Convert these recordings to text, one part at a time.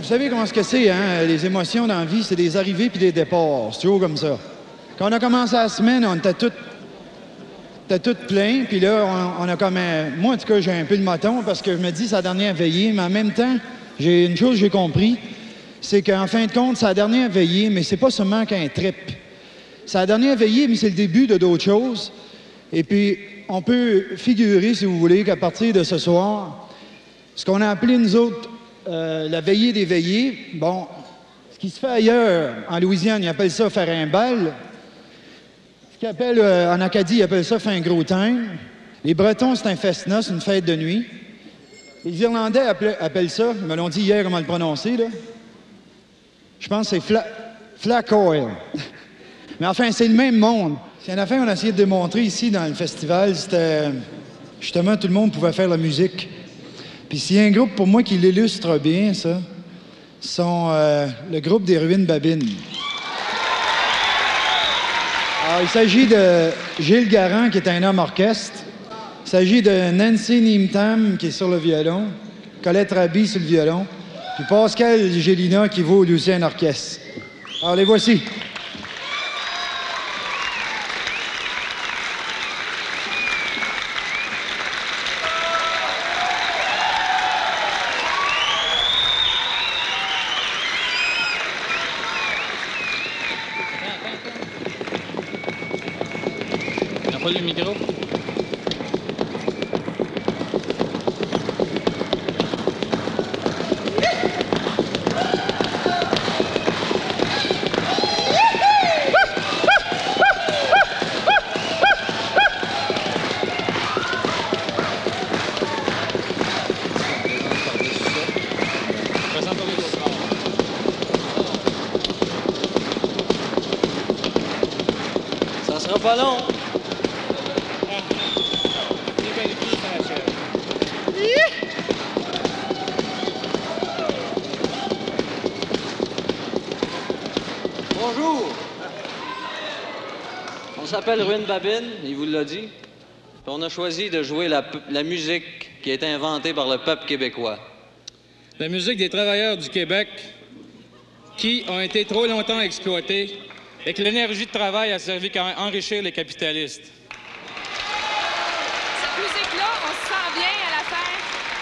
savez comment c'est, hein? Les émotions dans la vie, c'est des arrivées puis des départs. C'est toujours comme ça. Quand on a commencé la semaine, on était tout plein, puis là, on a comme... moi, en tout cas, j'ai un peu le moton parce que je me dis c'est la dernière veillée, mais en même temps, j'ai une chose que j'ai compris, c'est qu'en fin de compte, c'est la dernière veillée, mais c'est pas seulement qu'un trip. C'est la dernière veillée, mais c'est le début de d'autres choses. Et puis, on peut figurer, si vous voulez, qu'à partir de ce soir, ce qu'on a appelé, nous autres, la veillée des veillées, bon, ce qui se fait ailleurs, en Louisiane, ils appellent ça faire un bal. Ce qu'ils appellent, en Acadie, ils appellent ça faire un gros time. Les Bretons, c'est un festna, c'est une fête de nuit. Les Irlandais appellent ça, ils me l'ont dit hier comment le prononcer, là. Je pense que c'est Flak Oil. Mais enfin, c'est le même monde. C'est une affaire qu'on a essayé de démontrer ici dans le festival, c'était justement tout le monde pouvait faire la musique. Puis s'il y a un groupe pour moi qui l'illustre bien, ça, sont le groupe des Ruines Babines. Alors, il s'agit de Gilles Garand, qui est un homme orchestre. Il s'agit de Nancy Nimtam, qui est sur le violon. Colette Raby sur le violon. Puis Pascal Gélina, qui vaut aussi un orchestre. Alors, les voici. Pas le micro. Ça sera pas long. Bonjour! On s'appelle Ruine Babine, il vous l'a dit. Puis on a choisi de jouer la musique qui a été inventée par le peuple québécois. La musique des travailleurs du Québec qui ont été trop longtemps exploités et que l'énergie de travail a servi qu'à enrichir les capitalistes. Cette musique-là, on se sent bien à la faire.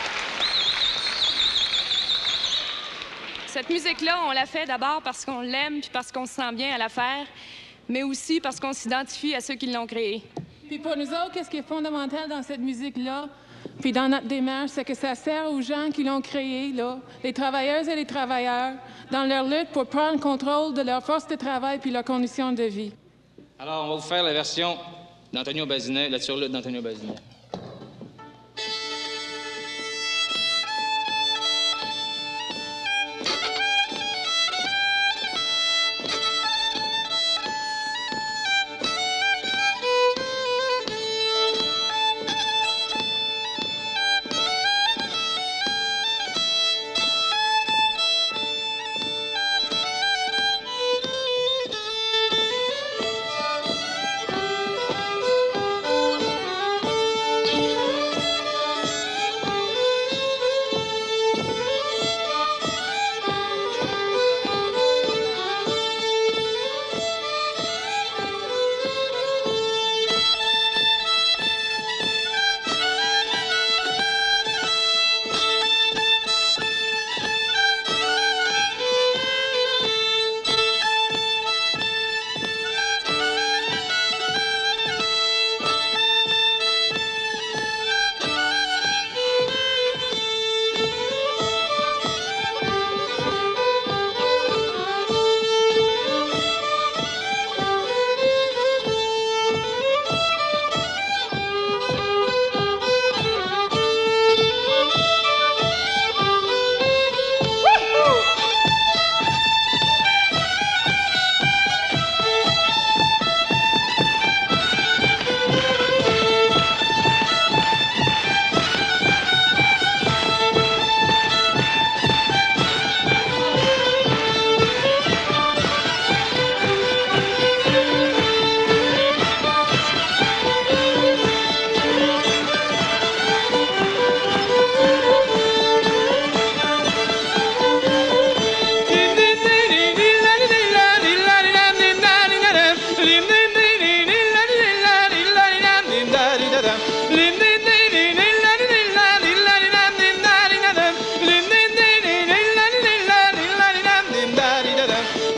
Cette musique-là, on la fait d'abord parce qu'on l'aime puis parce qu'on se sent bien à la faire, mais aussi parce qu'on s'identifie à ceux qui l'ont créée. Puis pour nous autres, qu'est-ce qui est fondamental dans cette musique-là, puis dans notre démarche, c'est que ça sert aux gens qui l'ont créée, là, les travailleuses et les travailleurs, dans leur lutte pour prendre contrôle de leur force de travail puis leurs conditions de vie. Alors, on va vous faire la version d'Antonio Bazinet, la surlutte d'Antonio Bazinet.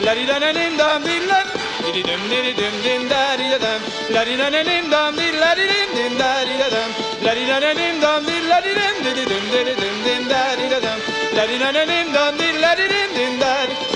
la di da dim dum di la di dum dim da di da dum la di da dim dum di la di dim da di da dum la di da dim dum di la di dim dim da di da dum la di da dim dum di la di dim da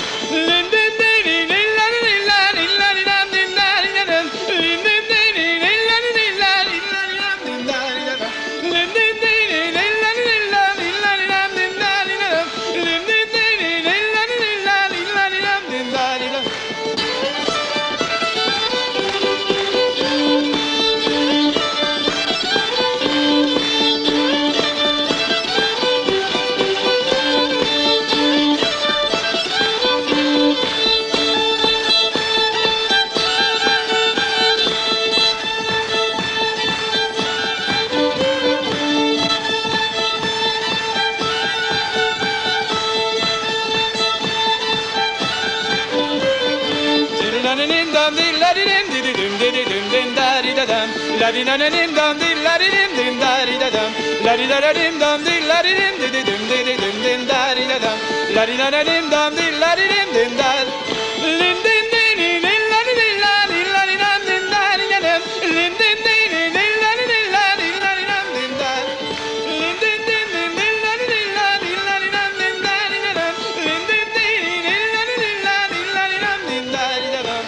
la di da dim dum di la di dim da di da dum la di da dim dum di la di dim da di da dum la di da dim dum di la di dim da lim dim di la di la di la di dum dim da di da dum lim dim di la di la di la di dum dim da lim dim di la di la di la di dum dim da di da dum lim dim di la di la di la di dum dim da di da dum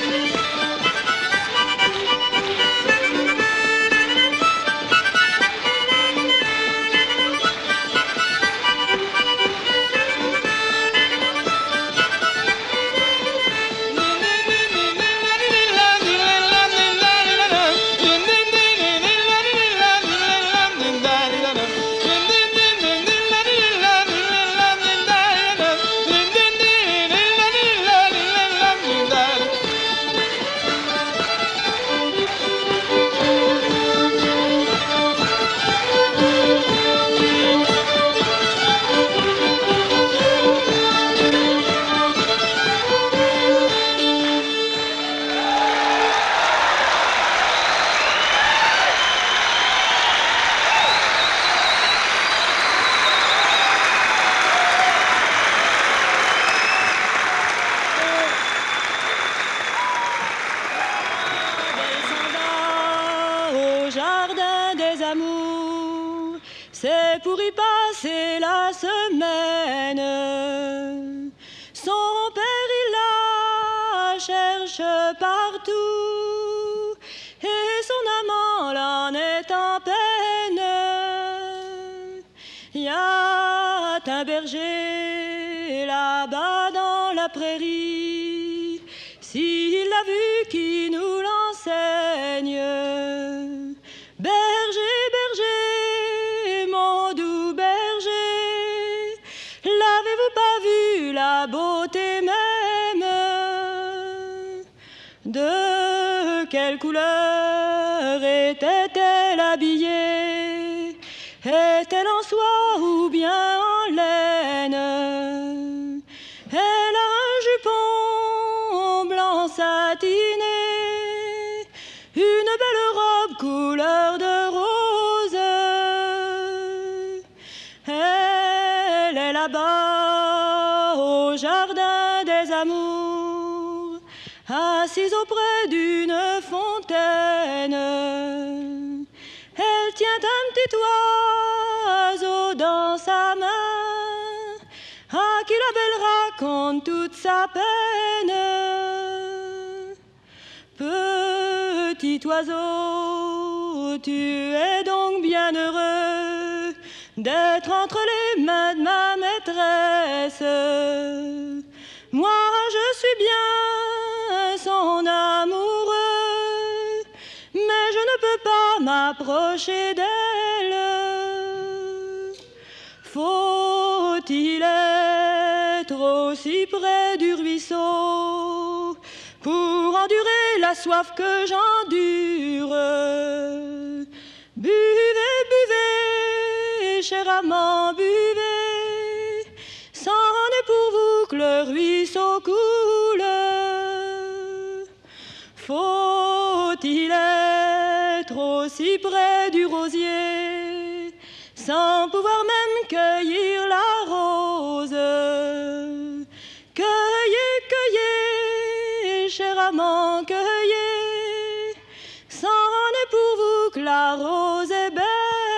c'est pour y passer la semaine. Son père, il la cherche partout, et son amant l'en est en peine. Il y a un berger là-bas dans la prairie, s'il l'a vu, qui nous l'enseigne. Berger, berger, mon doux berger, l'avez-vous pas vu la beauté même? De quelle couleur était-elle habillée? Est-elle en soie ou bien en laine? Elle a un jupon blanc satiné, une belle robe couleur de rose. Elle est là-bas au jardin des amours, assise auprès d'une fontaine. Elle tient un petit oiseau dans sa main, à qui la belle raconte toute sa peine. Petit oiseau, tu es donc bien heureux d'être entre les mains de ma maîtresse. Moi, je suis bien son amoureux, mais je ne peux pas m'approcher d'elle. Faut-il être aussi près du ruisseau pour endurer la soif que j'endure? Buvez, buvez, cher amant, buvez, c'en est pour vous que le ruisseau coule. Faut-il être aussi près du rosier sans pouvoir même cueillir la rose? Cueillez, cueillez, cher amant, cueillez, c'en est pour vous que la rose est belle.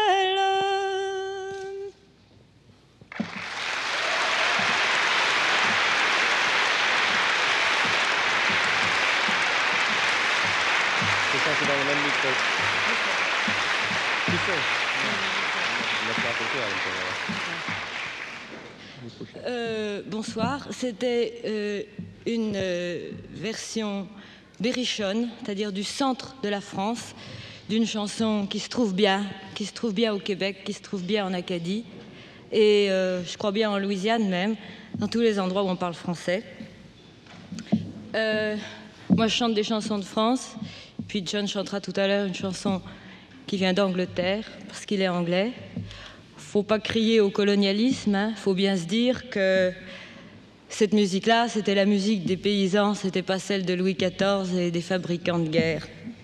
C'est ça, c'est dans le même micro. Bonsoir, c'était une version berrichonne, c'est-à-dire du centre de la France, d'une chanson qui se trouve bien au Québec, qui se trouve bien en Acadie, et je crois bien en Louisiane même, dans tous les endroits où on parle français. Moi, je chante des chansons de France, puis John chantera tout à l'heure une chanson qui vient d'Angleterre, parce qu'il est anglais. Faut pas crier au colonialisme, hein. Faut bien se dire que cette musique-là, c'était la musique des paysans, c'était pas celle de Louis XIV et des fabricants de guerre.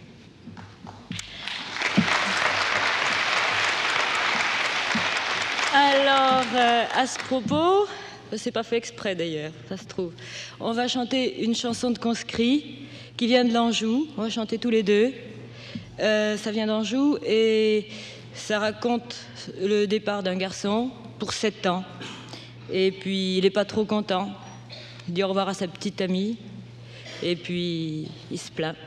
Alors, à ce propos, c'est pas fait exprès d'ailleurs, ça se trouve. On va chanter une chanson de conscrit qui vient de l'Anjou. On va chanter tous les deux. Ça vient d'Anjou et ça raconte le départ d'un garçon pour 7 ans. Et puis, il n'est pas trop content. Il dit au revoir à sa petite amie. Et puis, il se plaint.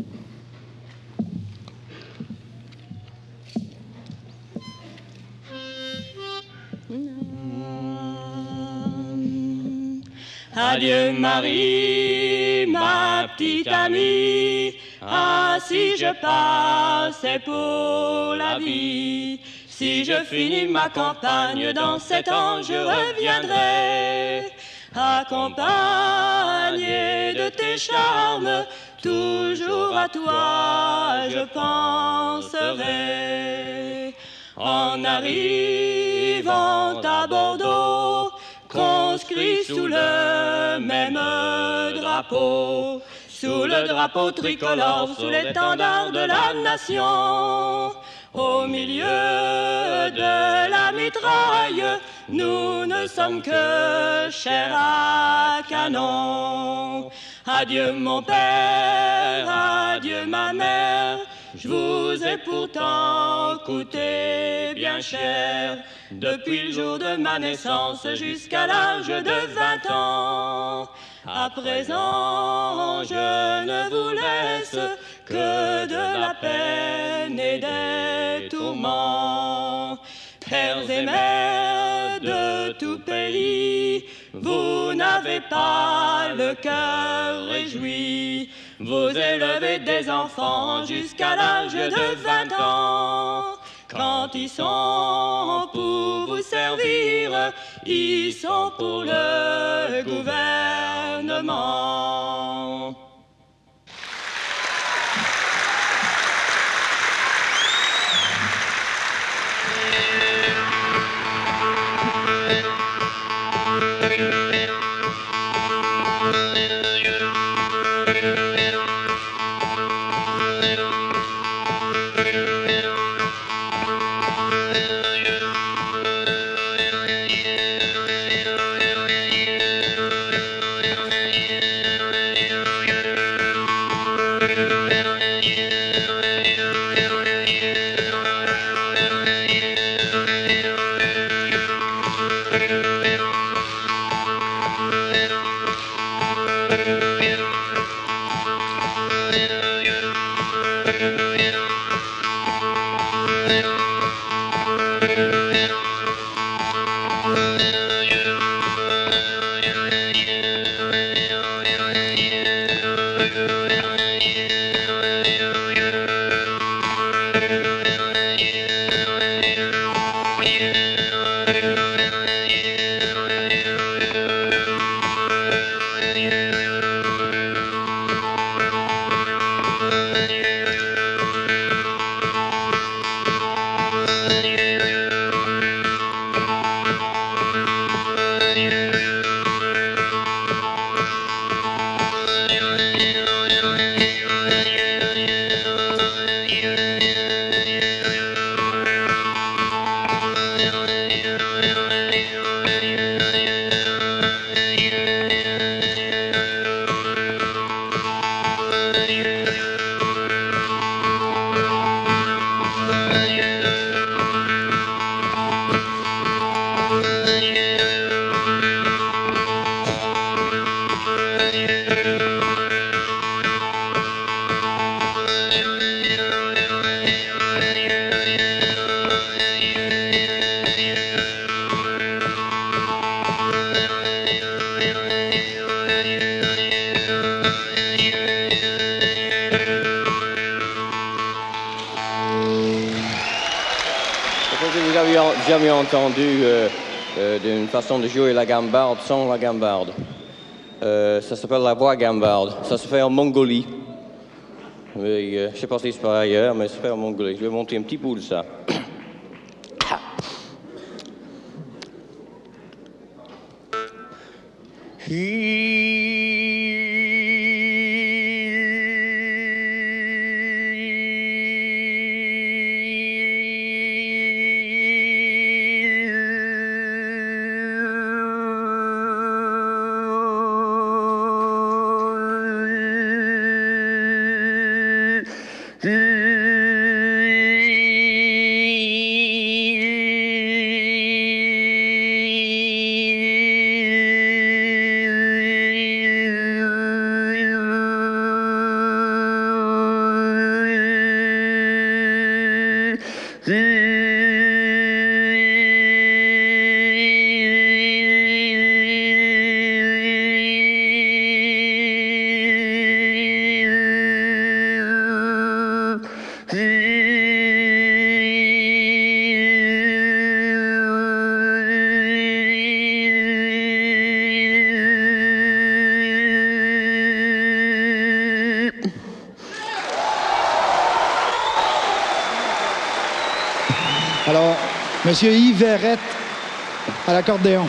Adieu Marie, ma petite amie. Ah, si je pars, c'est pour la vie. Si je finis ma campagne dans 7 ans, je reviendrai, accompagné de tes charmes. Toujours à toi je penserai. En arrivant à Bordeaux, conscrit sous le même drapeau, sous le drapeau tricolore, sous l'étendard de la nation. Au milieu de la mitraille, nous ne sommes que chair à canon. Adieu mon père, adieu ma mère, je vous ai pourtant coûté bien cher. Depuis le jour de ma naissance jusqu'à l'âge de 20 ans. À présent, je ne vous laisse que de la peine et des tourments. Pères et mères de tout pays, vous n'avez pas le cœur réjoui. Vous élevez des enfants jusqu'à l'âge de 20 ans. Quand ils sont pour vous servir, ils sont pour le gouvernement. Vous avez jamais entendu d'une façon de jouer la gambarde sans la gambarde. Ça s'appelle la voix gambarde. Ça se fait en Mongolie. Je ne sais pas si c'est pas ailleurs, mais ça se fait en Mongolie. Je vais monter un petit bout de ça. Alors, Monsieur Yves Verrette à l'accordéon.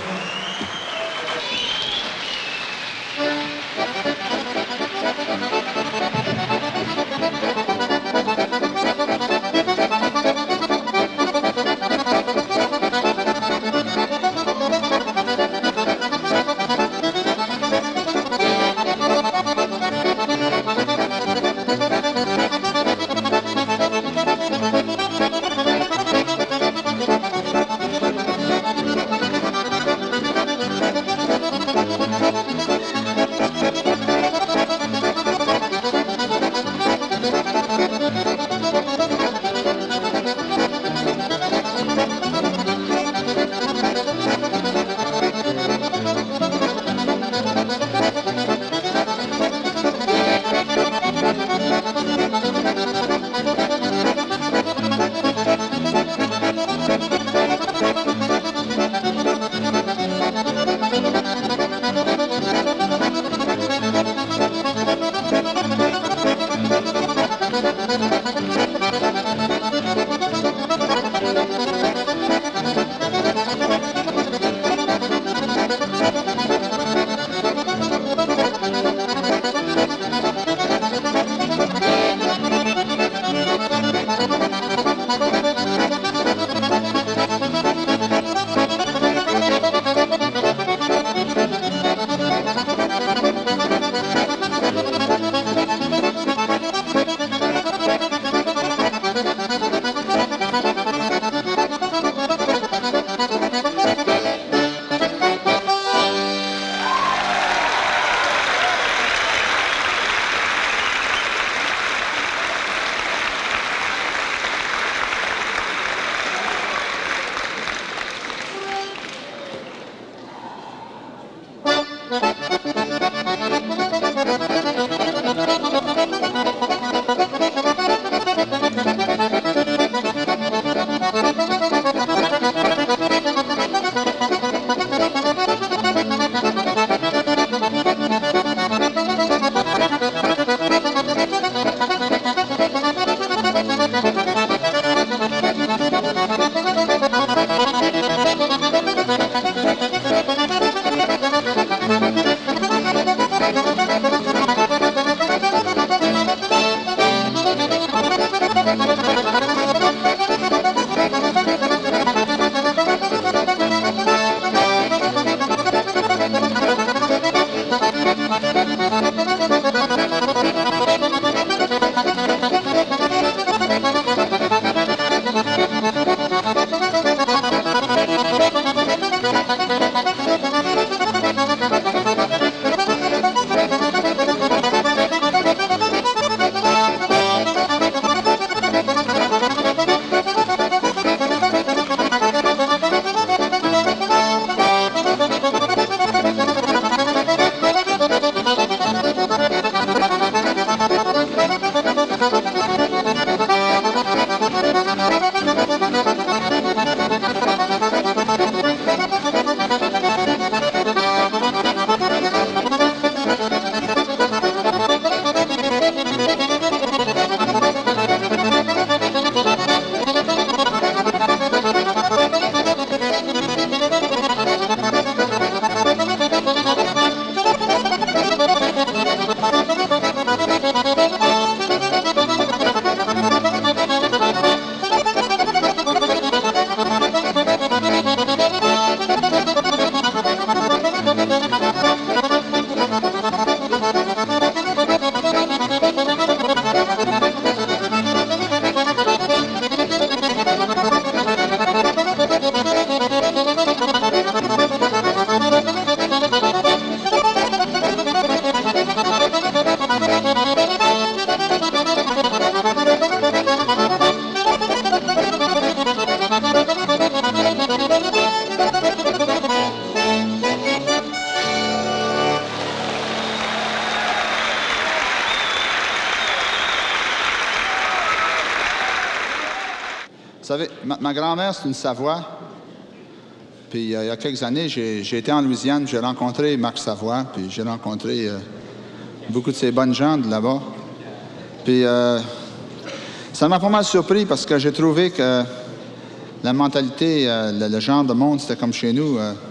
Vous savez, ma grand-mère, c'est une Savoie. Puis il y a quelques années, j'ai été en Louisiane, j'ai rencontré Marc Savoie, puis j'ai rencontré beaucoup de ces bonnes gens de là-bas. Puis ça m'a pas mal surpris parce que j'ai trouvé que la mentalité, le genre de monde, c'était comme chez nous. À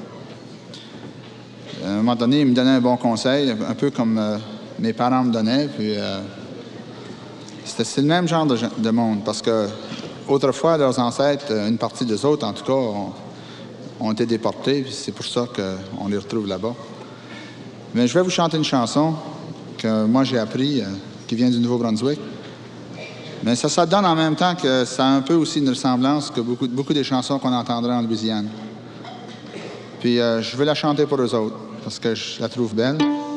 un moment donné, ils me donnaient un bon conseil, un peu comme mes parents me donnaient. Puis c'est le même genre de monde parce que autrefois, leurs ancêtres, une partie des autres, en tout cas, ont été déportés. Puis c'est pour ça qu'on les retrouve là-bas. Mais je vais vous chanter une chanson que moi j'ai appris, qui vient du Nouveau-Brunswick. Mais ça donne en même temps que ça a un peu aussi une ressemblance que beaucoup des chansons qu'on entendrait en Louisiane. Puis je vais la chanter pour eux autres, parce que je la trouve belle.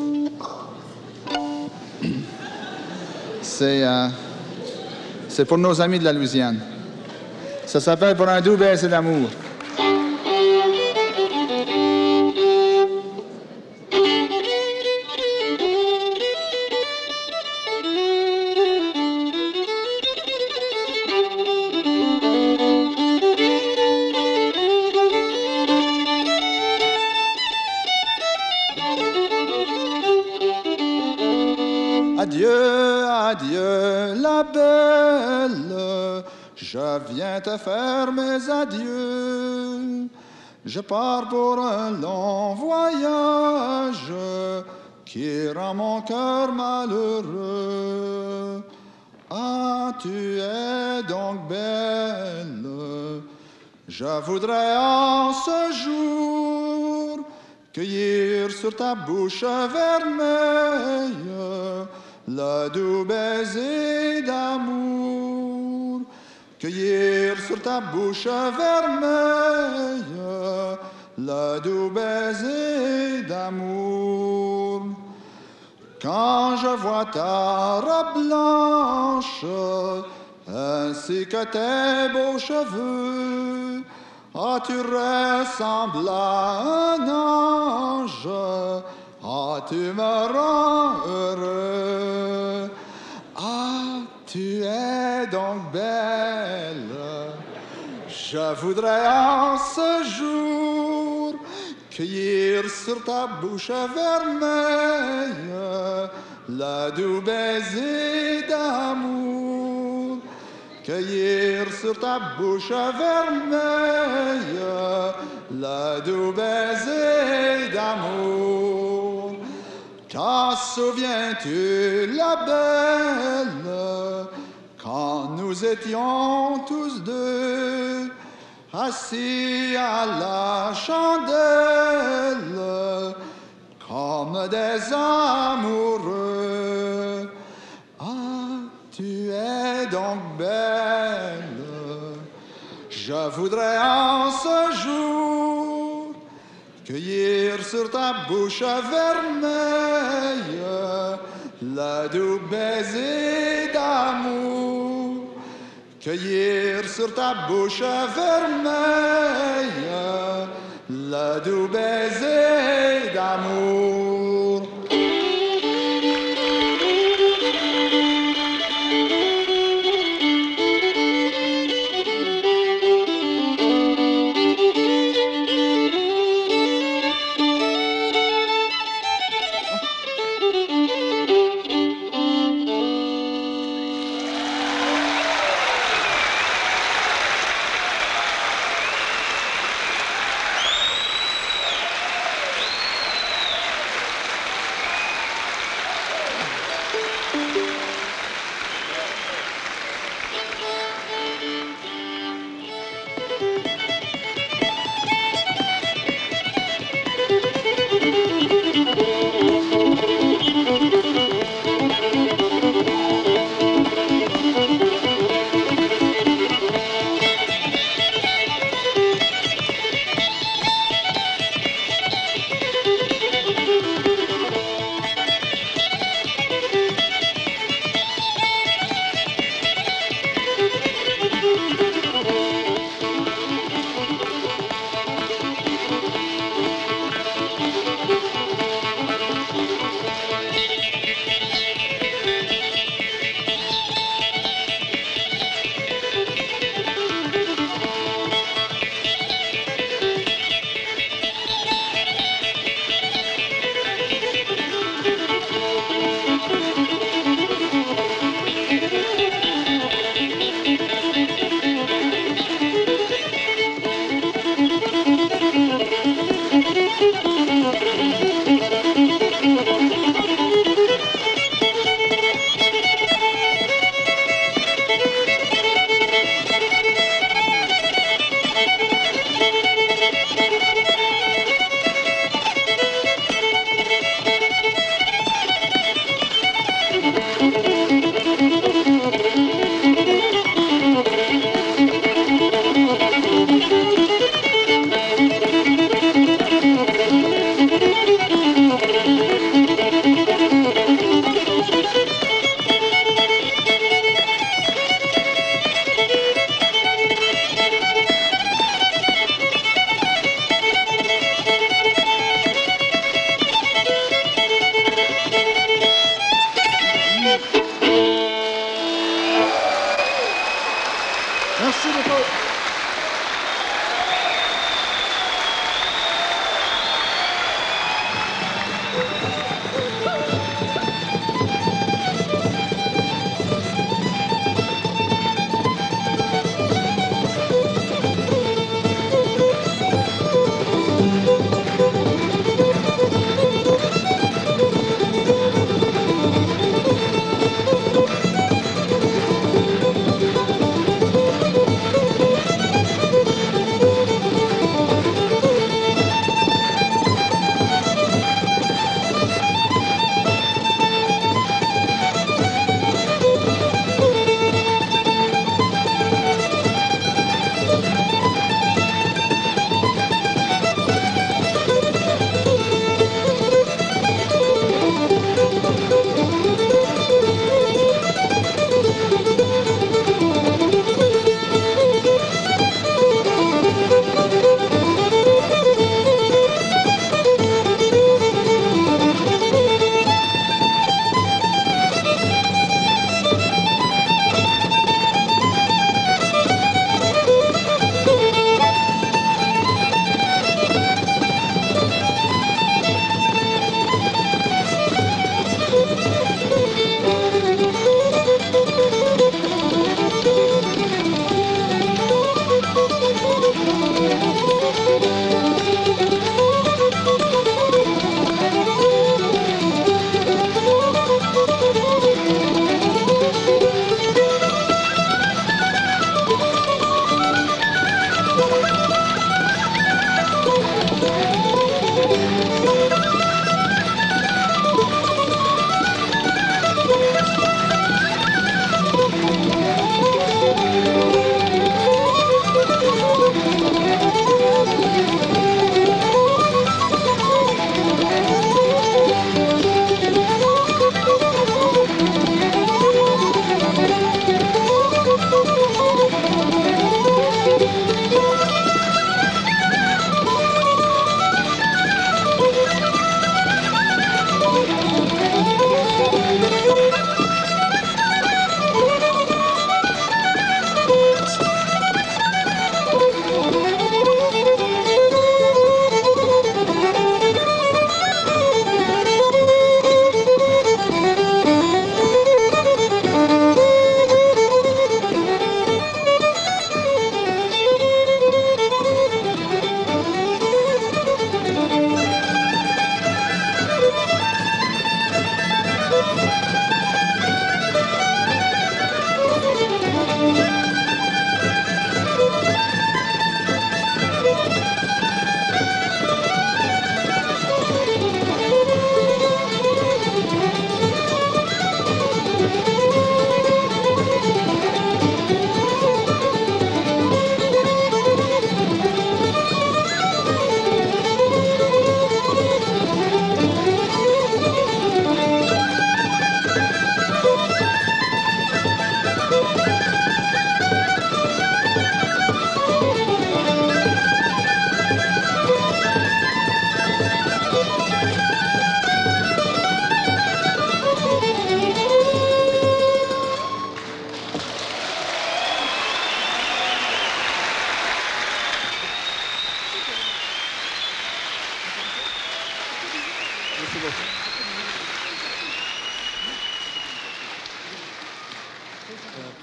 C'est pour nos amis de la Louisiane. Ça s'appelle « Pour un doux baiser d'amour ». Adieu, adieu, la belle, je viens te faire mes adieux. Je pars pour un long voyage qui rend mon cœur malheureux. Ah, tu es donc belle, je voudrais en ce jour cueillir sur ta bouche vermeille le doux baiser d'amour. Cueillir sur ta bouche vermeille le doux baiser d'amour. Quand je vois ta robe blanche ainsi que tes beaux cheveux, ah, tu ressembles à un ange, ah, tu me rends heureux. Ah, tu es donc belle, je voudrais en ce jour cueillir sur ta bouche vermeille le doux baiser d'amour. Cueillir sur ta bouche vermeille le doux baiser d'amour. T'en souviens-tu, la belle, quand nous étions tous deux assis à la chandelle comme des amoureux? Ah, tu es donc belle, je voudrais en ce jour cueillir sur ta bouche vermeille le doux baiser d'amour. Cueillir sur ta bouche vermeille le doux baiser d'amour.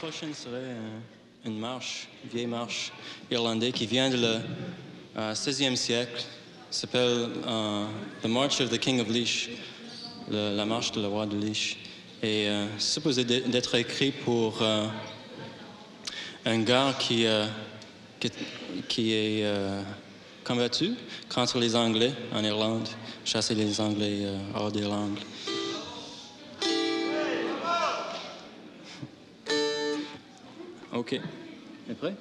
prochaine serait une marche, une vieille marche irlandaise qui vient du XVIe siècle. S'appelle The March of the King of Laois, la marche de le roi de Laois. Et c'est supposé d'être écrit pour un gars qui est combattu contre les Anglais en Irlande, chasser les Anglais hors d'Irlande. OK. Est prêt?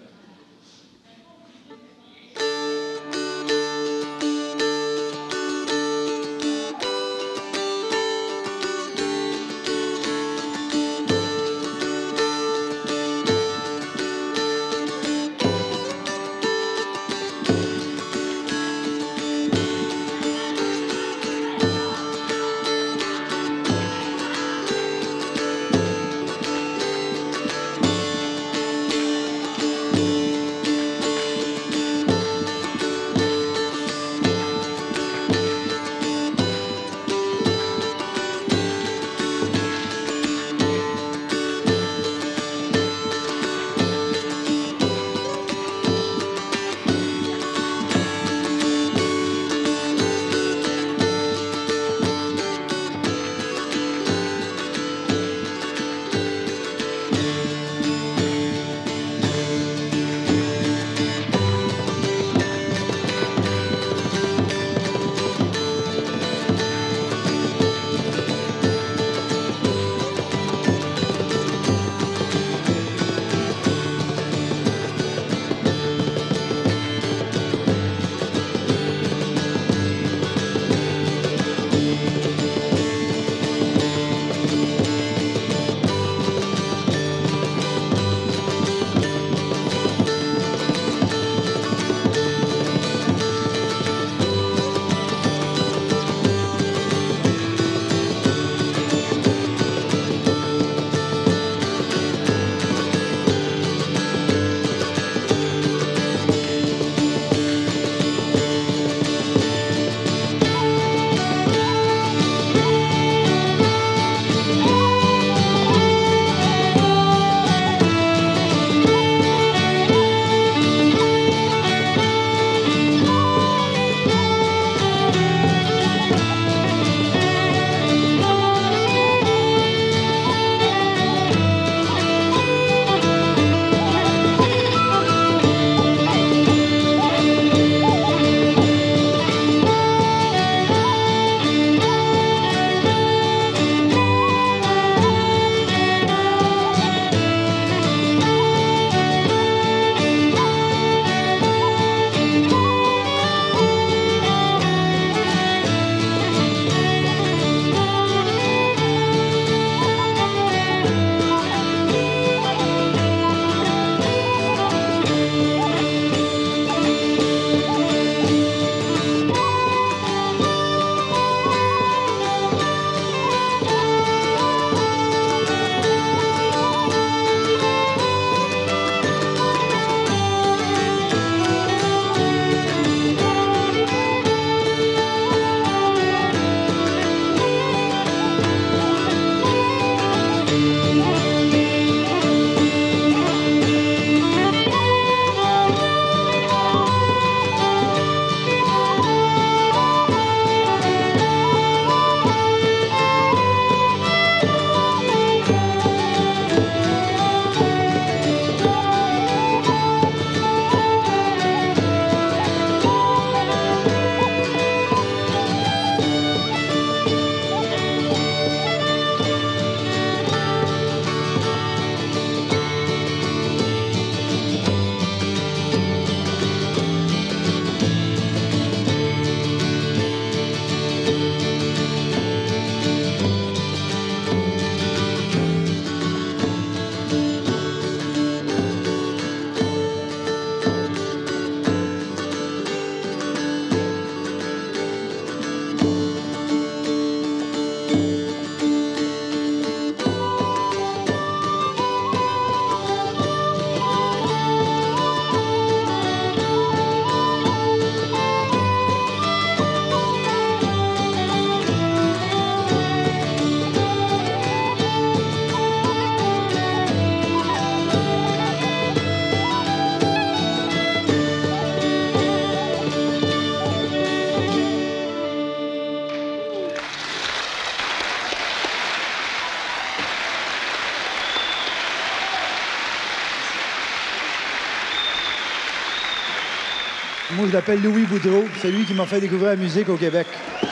Moi, je l'appelle Louis Boudreau. C'est lui qui m'a fait découvrir la musique au Québec.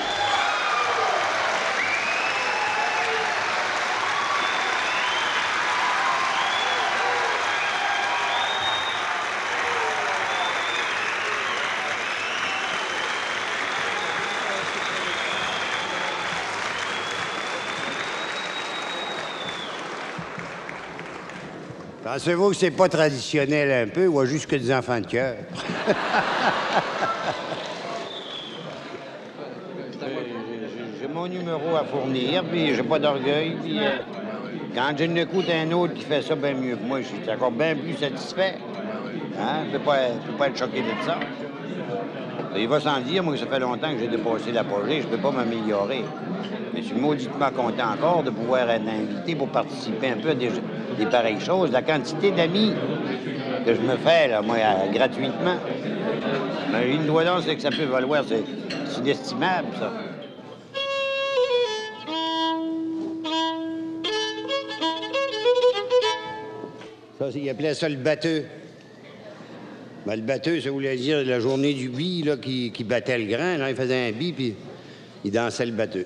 Pensez-vous que c'est pas traditionnel un peu ou juste que des enfants de cœur? J'ai mon numéro à fournir, puis j'ai pas d'orgueil, puis quand je n'écoute un autre qui fait ça bien mieux que moi, je suis encore bien plus satisfait. Hein? Je peux pas être choqué de ça. Il va sans dire, moi, ça fait longtemps que j'ai dépassé l'apogée, je peux pas m'améliorer. Mais je suis mauditement content encore de pouvoir être invité pour participer un peu à des pareilles choses. La quantité d'amis que je me fais, là, moi, gratuitement. Mais une douleur, c'est que ça peut valoir, c'est inestimable, ça. Ça, il appelait ça le batteux. Ben, le batteux, ça voulait dire la journée du bi, là, qui battait le grain. Là, il faisait un bi, puis il dansait le batteux.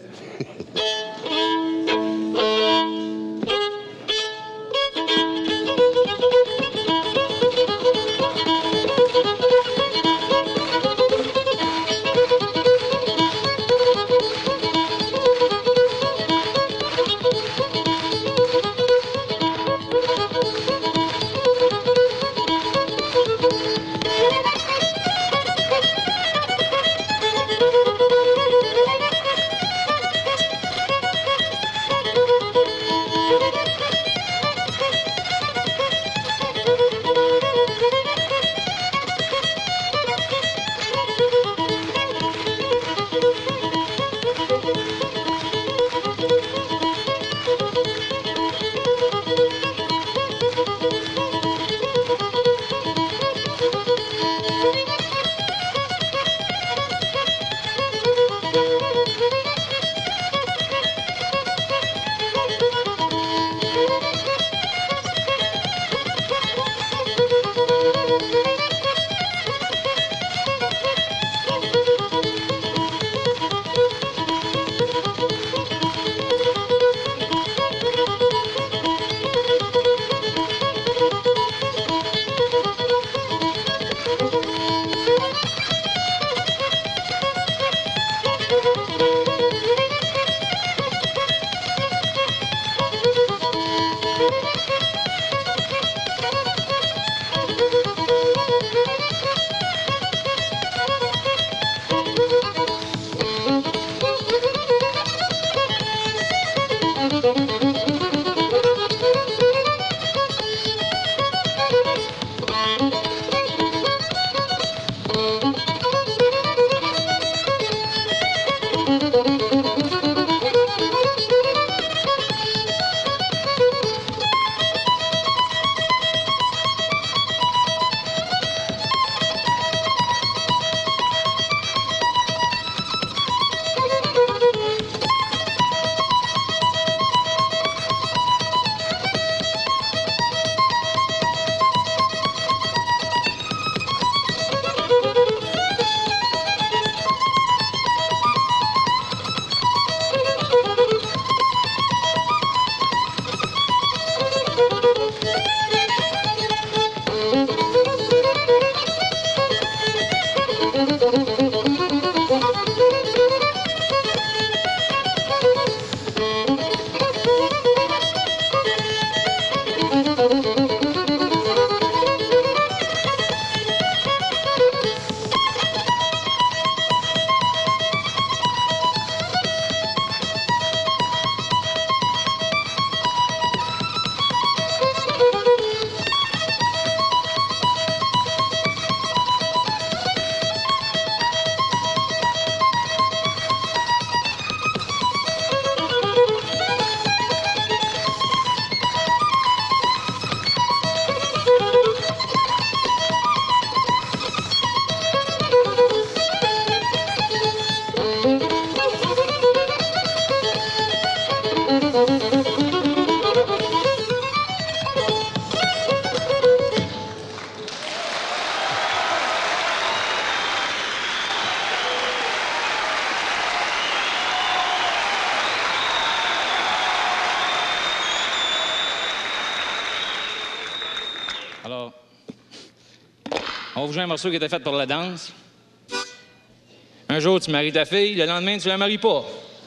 On va vous jouer un morceau qui était fait pour la danse. Un jour, tu maries ta fille, le lendemain, tu la maries pas.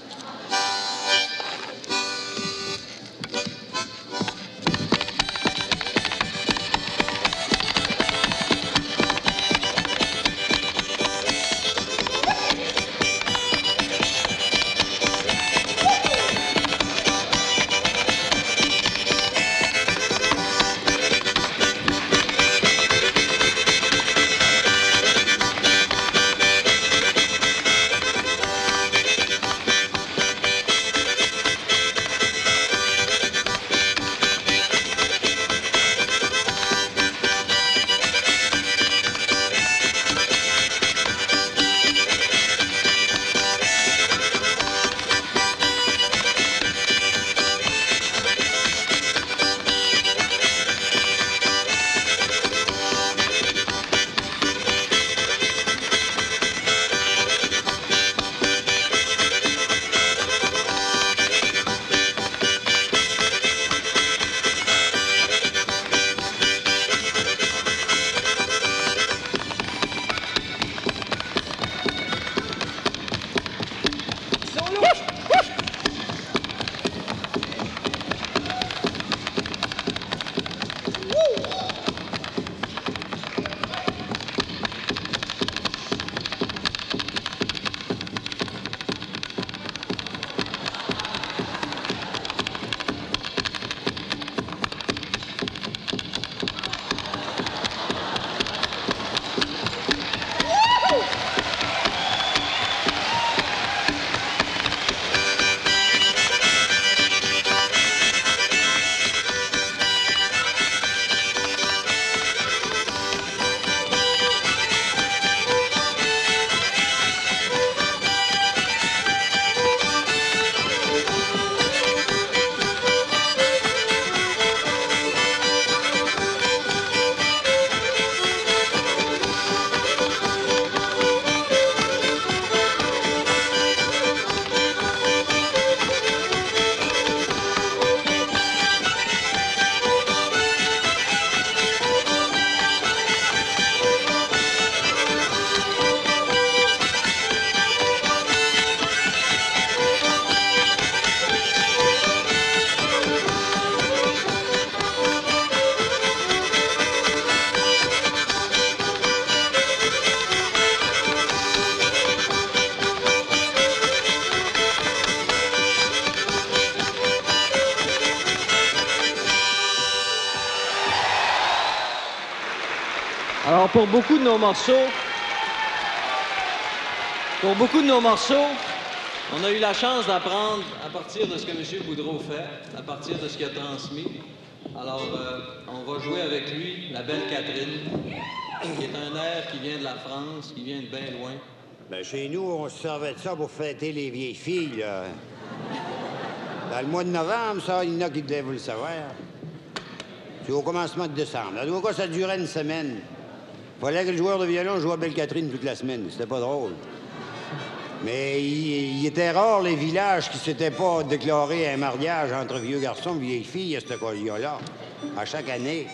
Alors, pour beaucoup de nos morceaux, on a eu la chance d'apprendre à partir de ce que M. Boudreau fait, à partir de ce qu'il a transmis. Alors, on va jouer avec lui La Belle Catherine, qui est un air qui vient de la France, qui vient de bien loin. Ben, chez nous, on se servait de ça pour fêter les vieilles filles, là. Dans le mois de novembre, ça, il y en a qui devaient vous le savoir. C'est au commencement de décembre. Là, ça durait une semaine. Fallait que le joueur de violon joue à Belle Catherine toute la semaine. C'était pas drôle. Mais il était rare les villages qui s'étaient pas déclarés un mariage entre vieux garçons et vieilles filles à cette occasion-là. À chaque année.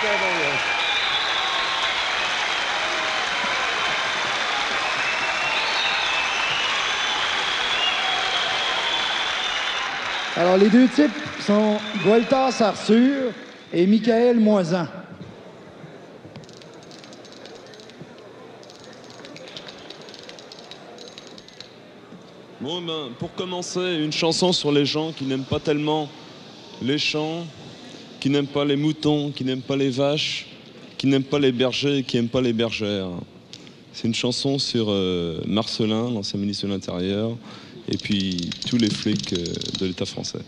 Alors, les deux types sont Gueltas Arthur et Michael Moisan. Bon, ben, pour commencer, une chanson sur les gens qui n'aiment pas tellement les champs, qui n'aiment pas les moutons, qui n'aiment pas les vaches, qui n'aiment pas les bergers et qui n'aiment pas les bergères. C'est une chanson sur Marcelin, l'ancien ministre de l'Intérieur, et puis tous les flics de l'État français.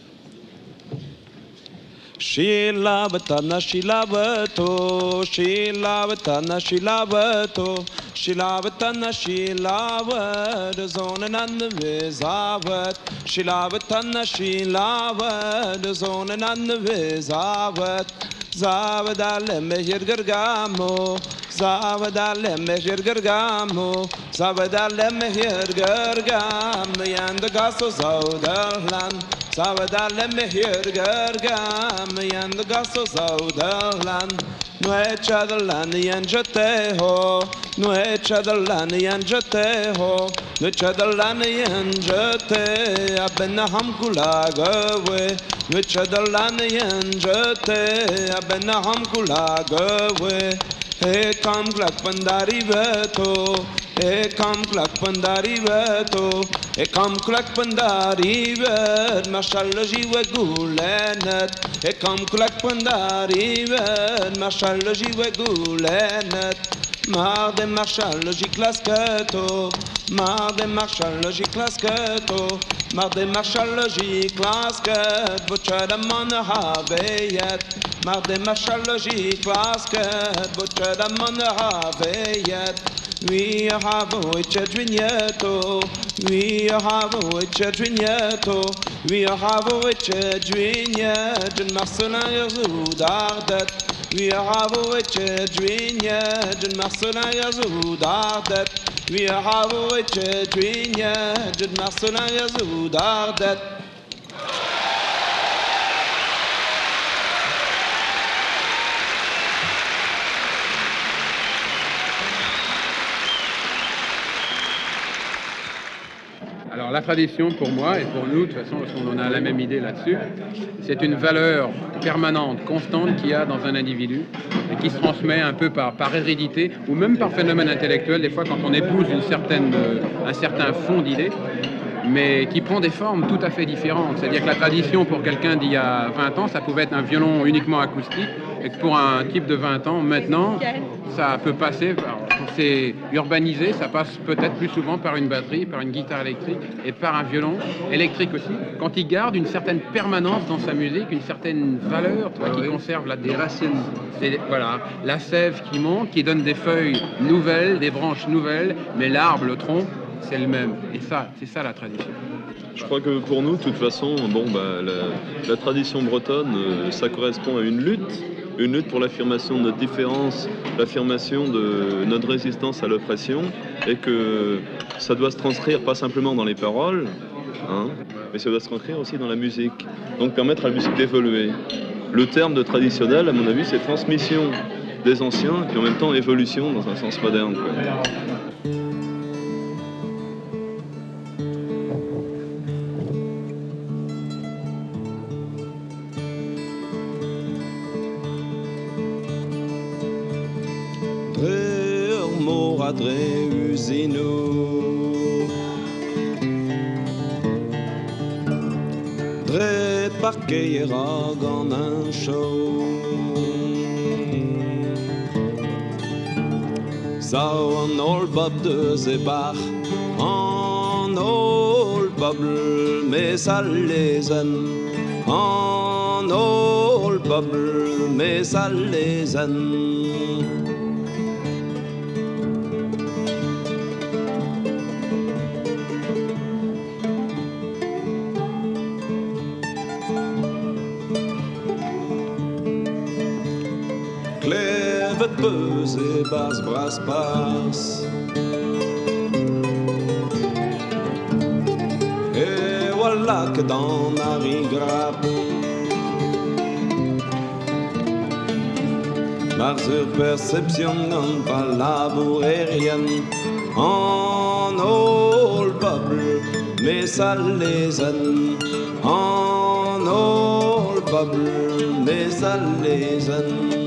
Shilabatana shilabato, shilabatana shilabato, shilabatana shilabat, zonen an de visavat, shilabatana shilabat, zonen an de visavat, zavadale mehir gargamo, zavadale mehir gargamo, zavadale mehir gargamo, yanda gaso zaudalan. Savadale mehir gargam yand gaso saudalan nuecha dalan yanjateho nuecha dalan yanjateho nuecha dalan yanjate abena ham kulagawe nuecha dalan yanjate abena ham kulagawe he kam glak pandari veto he kam glak pandari veto he kam glak pandari vet mashalloji we gulenet he kam glak pandari vet mashalloji we gulenet mar de mashalloji klasketo mar de mashalloji klasketo mar de mashalloji klasket vochada man haveyet mar de mashalloji klasket vochada man haveyet we have a vigneto, we have a vigneto, we have a vigneto, and Marcelin Zoudardet. We have a vigneto, and Marcelin Zoudardet. We have a vigneto, and Marcelin Zoudardet. Alors la tradition pour moi et pour nous, de toute façon, parce qu'on a la même idée là-dessus, c'est une valeur permanente, constante qu'il y a dans un individu et qui se transmet un peu par hérédité ou même par phénomène intellectuel, des fois quand on épouse un certain fond d'idées, mais qui prend des formes tout à fait différentes. C'est-à-dire que la tradition pour quelqu'un d'il y a 20 ans, ça pouvait être un violon uniquement acoustique, et que pour un type de 20 ans, maintenant, ça peut passer, c'est urbanisé, ça passe peut-être plus souvent par une batterie, par une guitare électrique et par un violon électrique aussi, quand il garde une certaine permanence dans sa musique, une certaine valeur, qui conserve des racines, voilà, la sève qui monte, qui donne des feuilles nouvelles, des branches nouvelles, mais l'arbre, le tronc, c'est le même. Et ça, c'est ça la tradition. Je crois que pour nous, de toute façon, bon, la tradition bretonne, ça correspond à une lutte pour l'affirmation de notre différence, l'affirmation de notre résistance à l'oppression, et que ça doit se transcrire pas simplement dans les paroles, hein, mais ça doit se transcrire aussi dans la musique. Donc permettre à la musique d'évoluer. Le terme de traditionnel, à mon avis, c'est transmission des anciens, et puis en même temps évolution dans un sens moderne, quoi. Dre usino Dre parqueira gan un show Sau an ol bob de zebar An ol bobl mes allezen An ol bobl mes allezen Beuse et basse, brasse, passe. Et voilà que dans Marie grappe maar zur perception en palabre aérienne. En old bubble, mais ça les aime. En old bubble, mais ça les aime.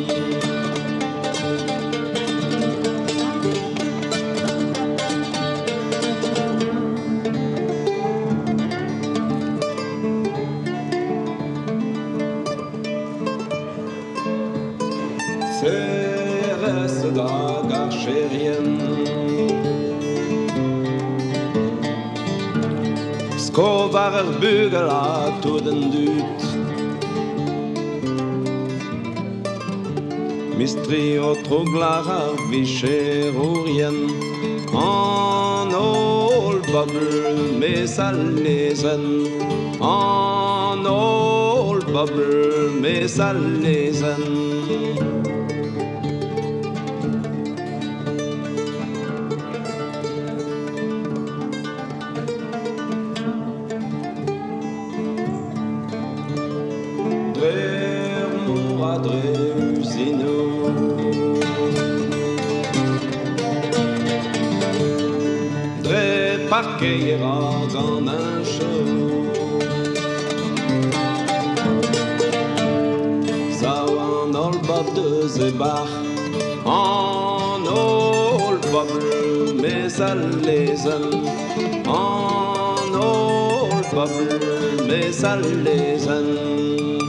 Dag archerien Skovarer bugela toden dut Mistri och troglarar vi cherorien En old bubble med salesen En old bubble med salesen Parquet en un show Sauan old bob de Zebach En old bubble mais ça les aime En old bubble mais ça les aime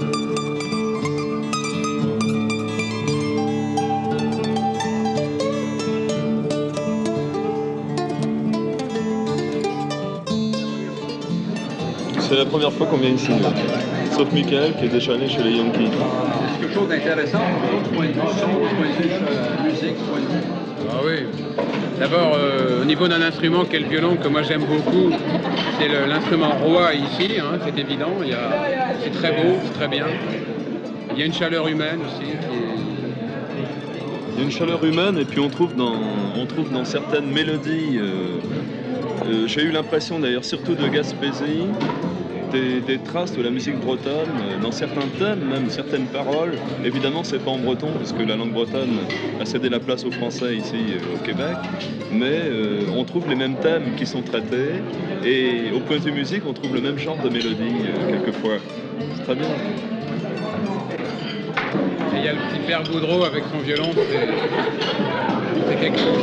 C'est la première fois qu'on vient ici, sauf Michael qui est déjà allé chez les Yankees. C'est quelque chose d'intéressant, du point de vue son, du point de vue musique, du point de vue. Ah oui. D'abord, au niveau d'un instrument qu'est le violon, que moi j'aime beaucoup, c'est l'instrument roi ici, hein, c'est évident. C'est très beau, c'est très bien. Il y a une chaleur humaine aussi. Il y a une chaleur humaine et puis on trouve dans certaines mélodies. J'ai eu l'impression d'ailleurs surtout de Gaspésie, des traces de la musique bretonne, dans certains thèmes, même certaines paroles. Évidemment, c'est pas en breton, puisque la langue bretonne a cédé la place au français ici au Québec, mais on trouve les mêmes thèmes qui sont traités, et au point de vue musique, on trouve le même genre de mélodie, quelquefois. C'est très bien. Et il y a le petit père Boudreau avec son violon, c'est quelque chose.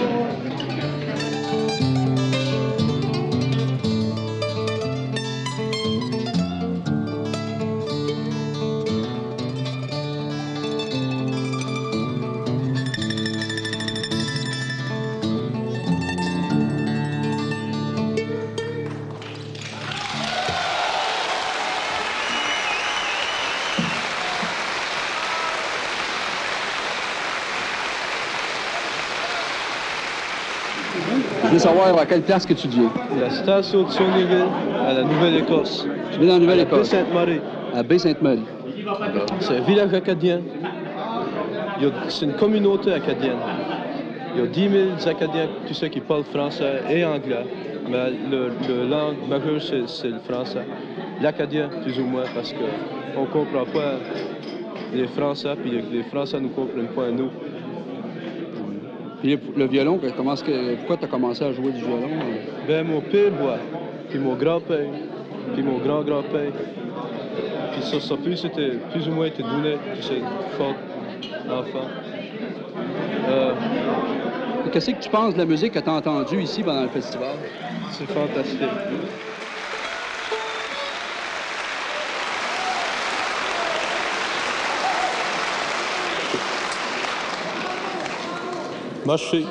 Je veux savoir à quelle place que tu viens. La station de Thionville, à la Nouvelle-Écosse. Tu viens dans la Nouvelle-Écosse? À Baie-Sainte-Marie. À Baie-Sainte-Marie. C'est un village acadien. C'est une communauté acadienne. Il y a 10 000 Acadiens, tous ceux qui parlent français et anglais. Mais la langue majeure, c'est le français. L'acadien, plus ou moins, parce qu'on ne comprend pas les Français, puis les Français ne comprennent pas nous. Puis le violon, pourquoi tu as commencé à jouer du violon? Ben, mon père boit, puis mon grand-père, puis mon grand-grand-père. Puis ça c'était plus ou moins été donné, puis c'est fort enfant. Qu'est-ce que tu penses de la musique que tu as entendue ici pendant le festival? C'est fantastique. Marcher.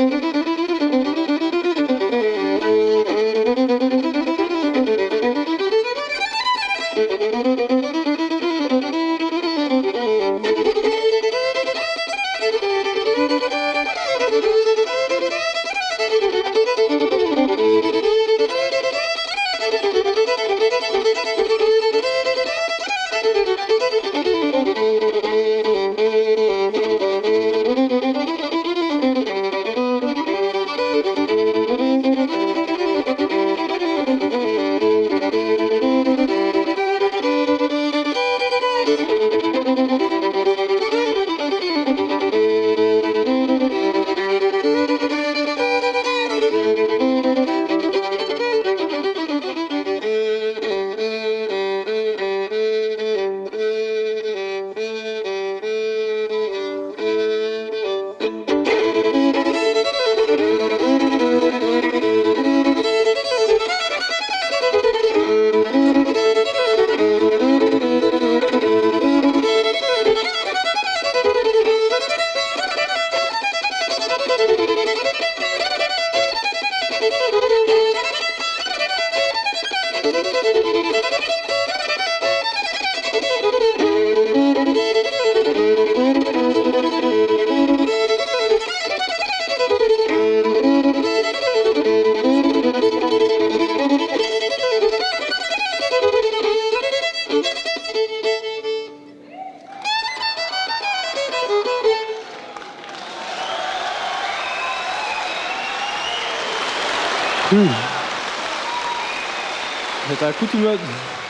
C'est un coup tout mode.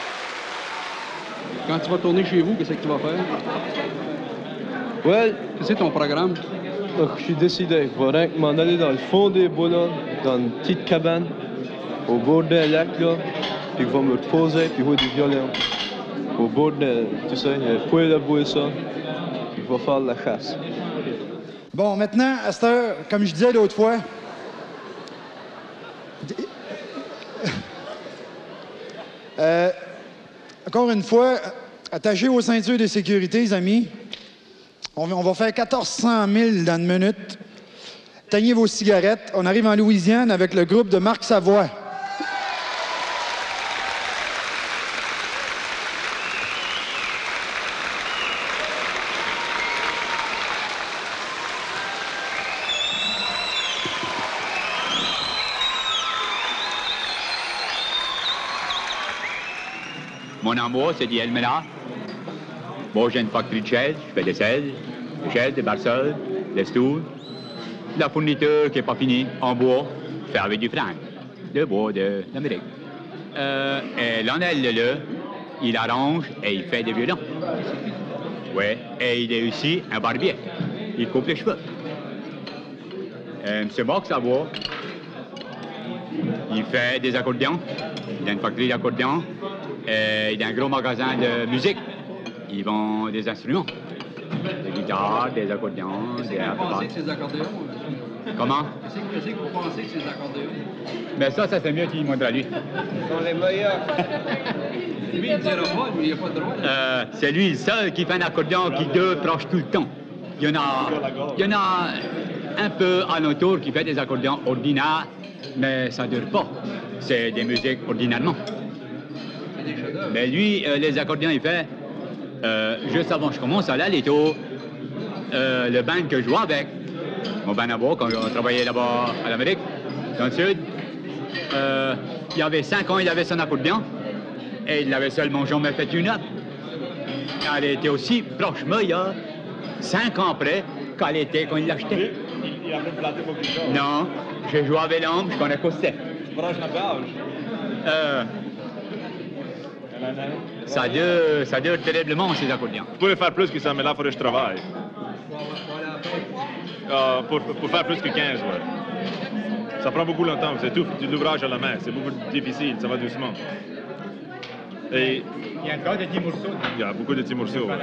Quand tu vas tourner chez vous, qu'est-ce que tu vas faire? Ouais. C'est ton programme? Donc, je suis décidé. Je vais m'en aller dans le fond des bois, là, dans une petite cabane, au bord d'un lac, là, puis je vais me reposer, puis jouer du violon. Au bord de, tu sais, un poêle à bois, ça, puis je vais faire de la chasse. Bon, maintenant, à cette heure, comme je disais l'autre fois, encore une fois, attachez vos ceintures de sécurité, les amis. On va faire 1400 000 dans une minute. Teignez vos cigarettes. On arrive en Louisiane avec le groupe de Marc Savoie. Mon amour, c'est dit Elmena. Moi, j'ai une factory de chaises, je fais des chaises, des barceaux, des stools. La fourniture qui n'est pas finie, en bois, fait avec du franc, de bois d'Amérique. Et Lionel Leleu, il arrange et il fait des violons. Oui, et il est aussi un barbier. Il coupe les cheveux. M. Marc Savoie, il fait des accordéons. Il a une factory d'accordéons. Il y a un gros magasin de musique. Ils vendent des instruments. Des guitares, des accordéons, des Qu'est-ce que ces accordéons? Comment? Qu'est-ce que vous pensez que ces accordéons? Mais ça c'est mieux qu'il montre à lui. Ils sont les meilleurs. Lui, il dira pas, lui, il n'a pas de droit. C'est lui le seul qui fait un accordéon qui tranche tout le temps. Il y en a un peu alentour qui fait des accordéons ordinaires, mais ça ne dure pas. C'est des musiques ordinairement. Mais lui, les accordéons, il fait, juste avant que je commence à aller tôt, le band que je jouais avec, mon band à bois, quand on travaillait là-bas à l'Amérique, dans le sud, il y avait 5 ans, il avait son accordéon, et il l'avait seulement jamais fait une note. Elle était aussi proche, mais il y a 5 ans après qu'elle était quand il l'achetait. Il a même planté pour plus tard. Non, j'ai joué avec l'homme, je connais Costet. Proche de la gauche. Ça dure terriblement, ces accordéons. Vous pouvez faire plus que ça, mais là, il faudrait que je travaille. Pour faire plus que 15, ouais. Ça prend beaucoup de temps, c'est tout de l'ouvrage à la main, c'est beaucoup difficile, ça va doucement. Et il y a encore des petits morceaux. Il y a beaucoup de petits morceaux, ouais.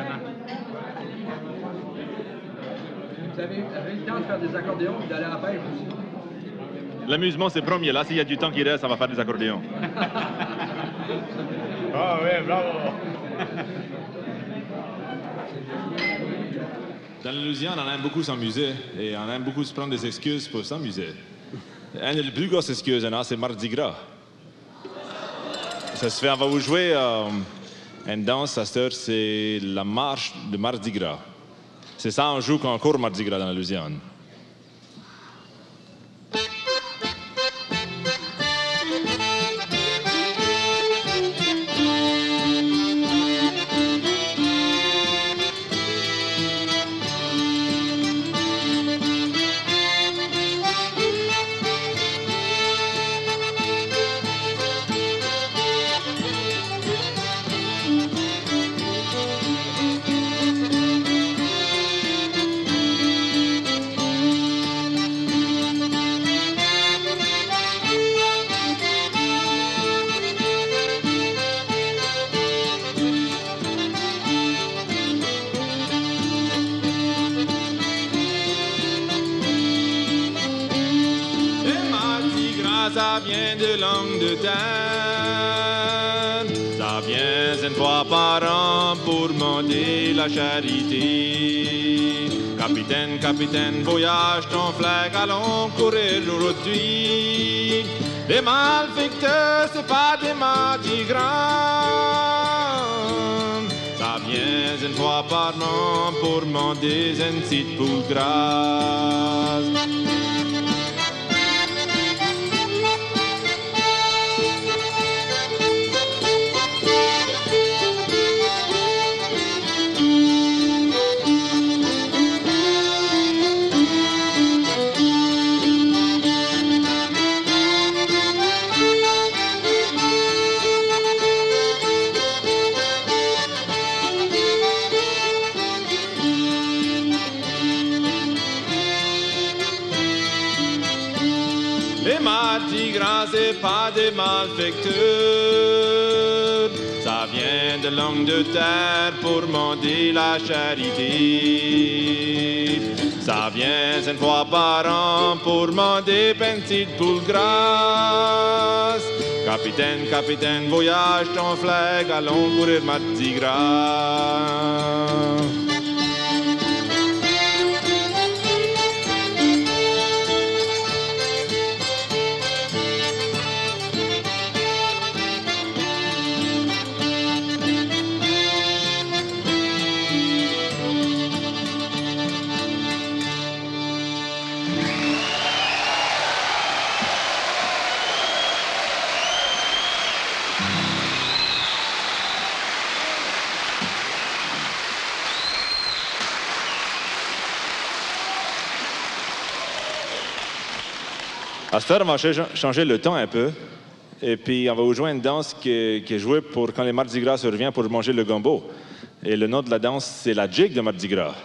Vous avez le temps de faire des accordéons et d'aller à la pêche aussi? L'amusement, c'est premier. Là, s'il y a du temps qui reste, ça va faire des accordéons. Ah oui, bravo. Dans la Louisiane, on aime beaucoup s'amuser et on aime beaucoup se prendre des excuses pour s'amuser. Une des plus grosses excuses, c'est Mardi Gras. Ça se fait, on va vous jouer une danse à cette heure, c'est la marche de Mardi Gras. C'est ça, on joue quand on court Mardi Gras dans la Louisiane. Ça vient de langue de terre, ça vient une fois par an pour demander la charité. Capitaine, capitaine, voyage ton flag, allons courir aujourd'hui. Les malfaiteurs, c'est pas des Mardi Gras. Ça vient une fois par an pour demander une petite poule grasse. Les Mardi Gras, c'est pas des malfaiteurs. Ça vient de langue de terre pour demander la charité. Ça vient une fois par an pour demander une petite poule grasse. Capitaine, capitaine, voyage ton flag, allons courir Mardi Gras. À cette heure, on va changer le temps un peu. Et puis, on va vous jouer une danse qui est jouée pour quand les Mardi Gras se revient pour manger le gumbo. Et le nom de la danse, c'est la jig de Mardi Gras.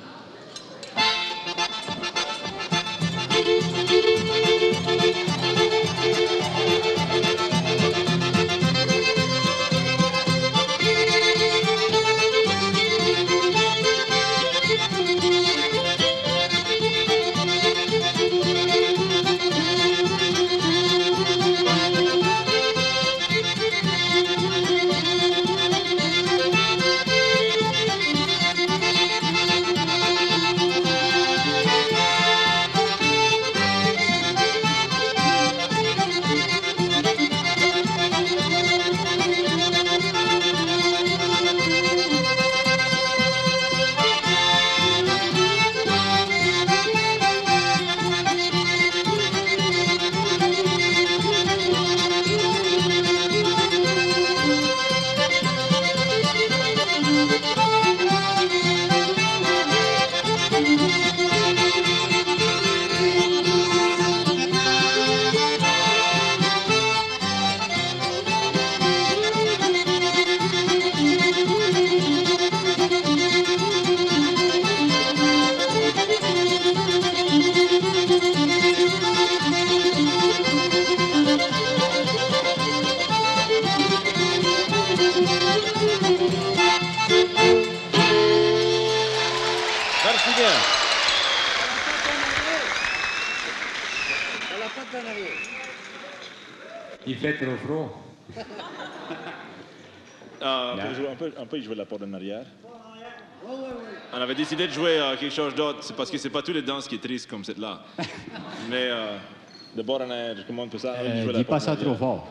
Il fait trop froid. On peut jouer la porte en arrière. Ouais. On avait décidé de jouer quelque chose d'autre. C'est parce que c'est pas toutes les danses qui est triste comme cette-là. Mais de bord en arrière, comment on peut ça? Dis pas ça trop fort.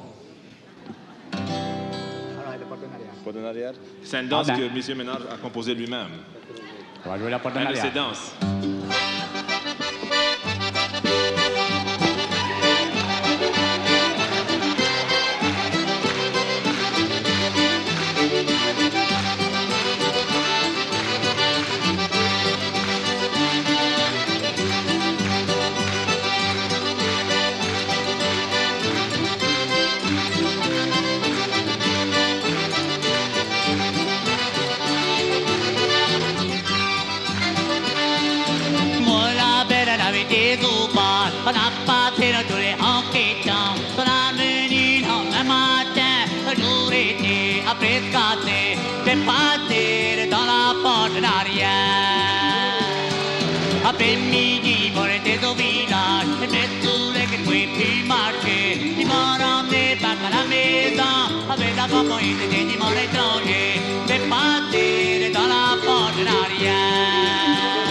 Porte en arrière. C'est une danse que M. Ménard a composée lui-même. On va jouer la porte en Une de arrière. ses danses. Partir dans la porte en arrière. Après-midi, on était au village, et mais tous les que ne pouvaient plus marcher. Ils m'ont ramené back à la maison, avec la maman, ils étaient du monde étranger. Mais partir dans la porte en arrière.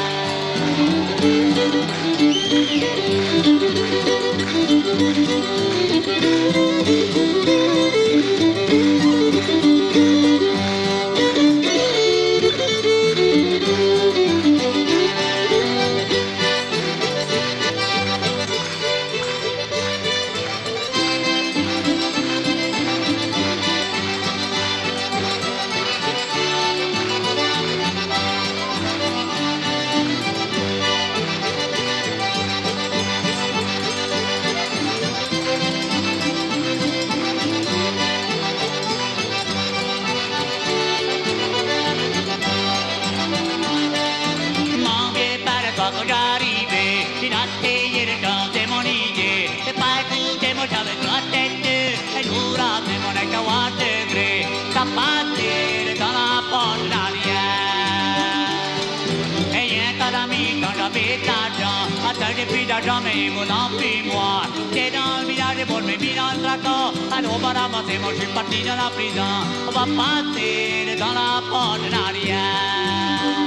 Plus d'argent, mais vous n'en plus moi. J'étais dans le village pour me mis dans le tracot. Alors, on va ramasser, moi, je suis parti dans la prison. On va passer dans la porte en arrière.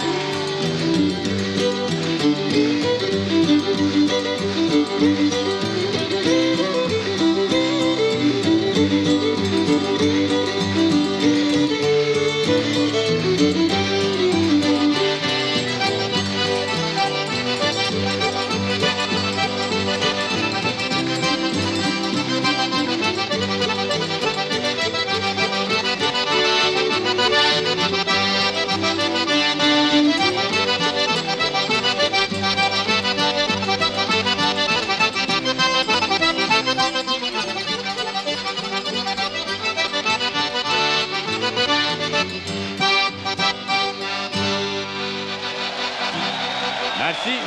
Merci.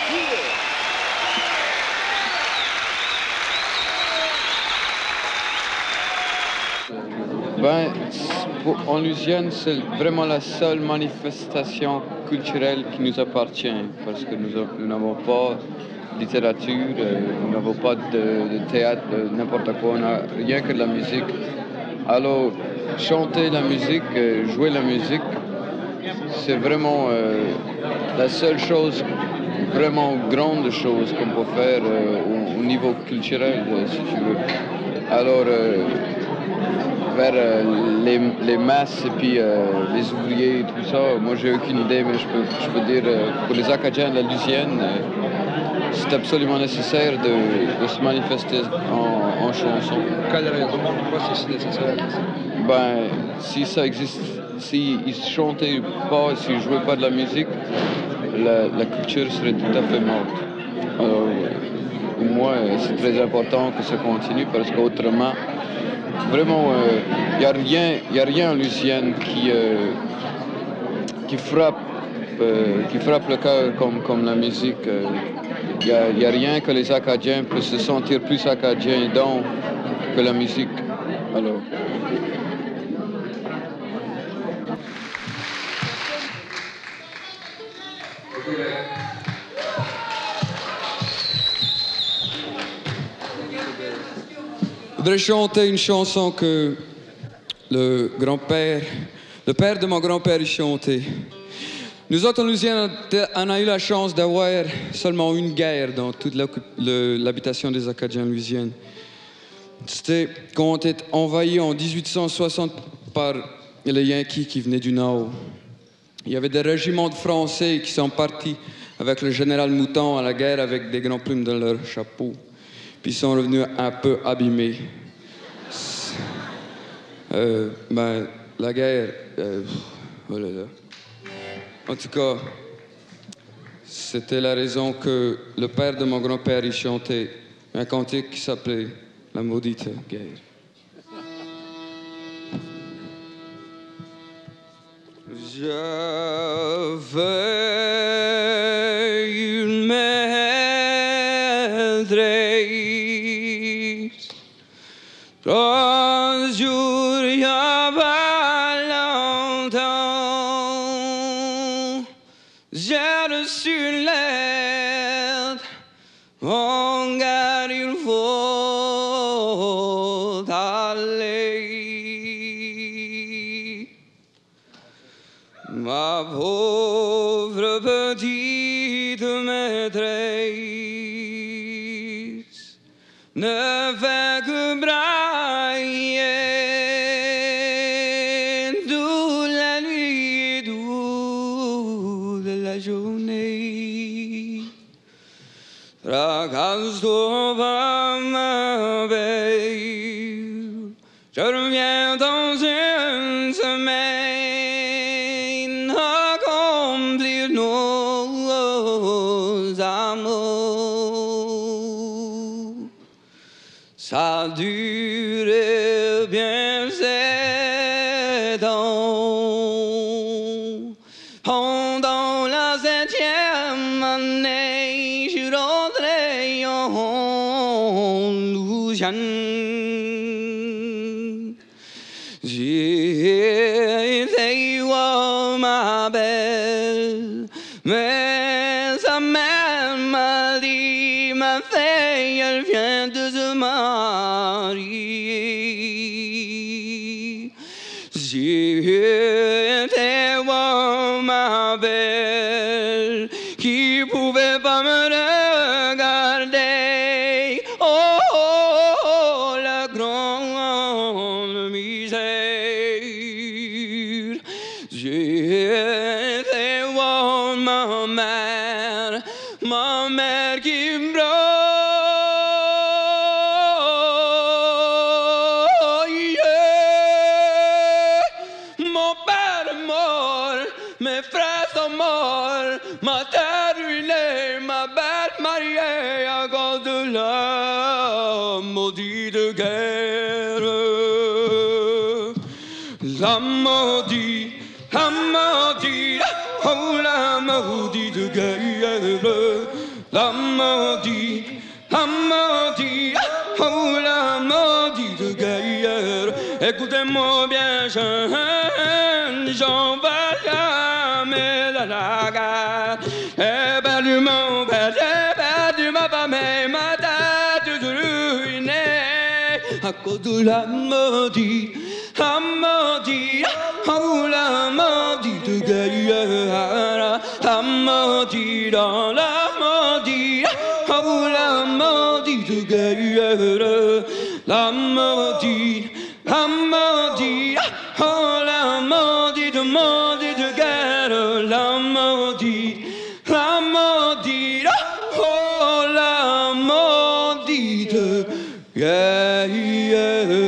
Ben, en Louisiane, c'est vraiment la seule manifestation culturelle qui nous appartient, parce que nous n'avons pas de littérature, nous n'avons pas de théâtre, n'importe quoi, on n'a rien que de la musique. Alors, chanter la musique, jouer la musique, c'est vraiment la seule chose, vraiment grande chose qu'on peut faire au niveau culturel, si tu veux. Alors, vers les masses et puis les ouvriers et tout ça, moi j'ai aucune idée, mais je peux dire pour les Acadiens de la Louisiane, c'est absolument nécessaire de se manifester en chanson. Quelle raison? Pourquoi c'est nécessaire? Ben, si ça existe, s'ils ne chantaient pas, s'ils ne jouaient pas de la musique, la culture serait tout à fait morte. Alors, pour moi, c'est très important que ça continue parce qu'autrement, vraiment, il n'y a rien en Louisiane qui frappe le cœur comme la musique. Il n'y a rien que les Acadiens peuvent se sentir plus Acadiens dans que la musique. Alors. Je voudrais chanter une chanson que le père de mon grand-père chantait. Nous autres, en Louisiane, on a eu la chance d'avoir seulement une guerre dans toute l'habitation des Acadiens en Louisiane. C'était quand on était envahi en 1860 par les Yankees qui venaient du Nord. Il y avait des régiments de Français qui sont partis avec le général Mouton à la guerre avec des grands plumes dans leur chapeau. Puis ils sont revenus un peu abîmés. La guerre... oh là là. En tout cas, c'était la raison que le père de mon grand-père, il chantait un cantique qui s'appelait « La maudite guerre ». J'avais une maîtresse, 3 jours il y a pas longtemps, j'ai reçu une lettre, mon gars il faut aller. Ma pauvre petite maîtresse ne fait que brailler toute la nuit et toute la journée. Tracasse-toi pas, ma belle, je reviens dans une semaine. Ça a duré bien 7 ans. Pendant la 7e année, je suis rentré en Louisiane. J'ai été voir ma belle, mais sa mère m'a dit, ma fille, elle vient de se marier. J'ai été voir ma belle, qui pouvait pas me regarder. Oh, oh, oh, la grande misère. J'ai été voir ma mère qui me Mon père est mort, mes frères sont morts, ma terre ruinée, ma belle mariée à cause de la maudite guerre. La maudite, oh la maudite guerre. La maudite, oh la maudite guerre. Écoutez-moi bien, j'en vais jamais à la gare. J'ai perdu mon père, j'ai perdu ma femme et ma tête ruinée à cause de la maudite, oh la maudite guerre. La maudite, oh la maudite, oh la maudite guerre. La maudite, oh la maudite, maudite guerre. La maudite, oh la maudite guerre.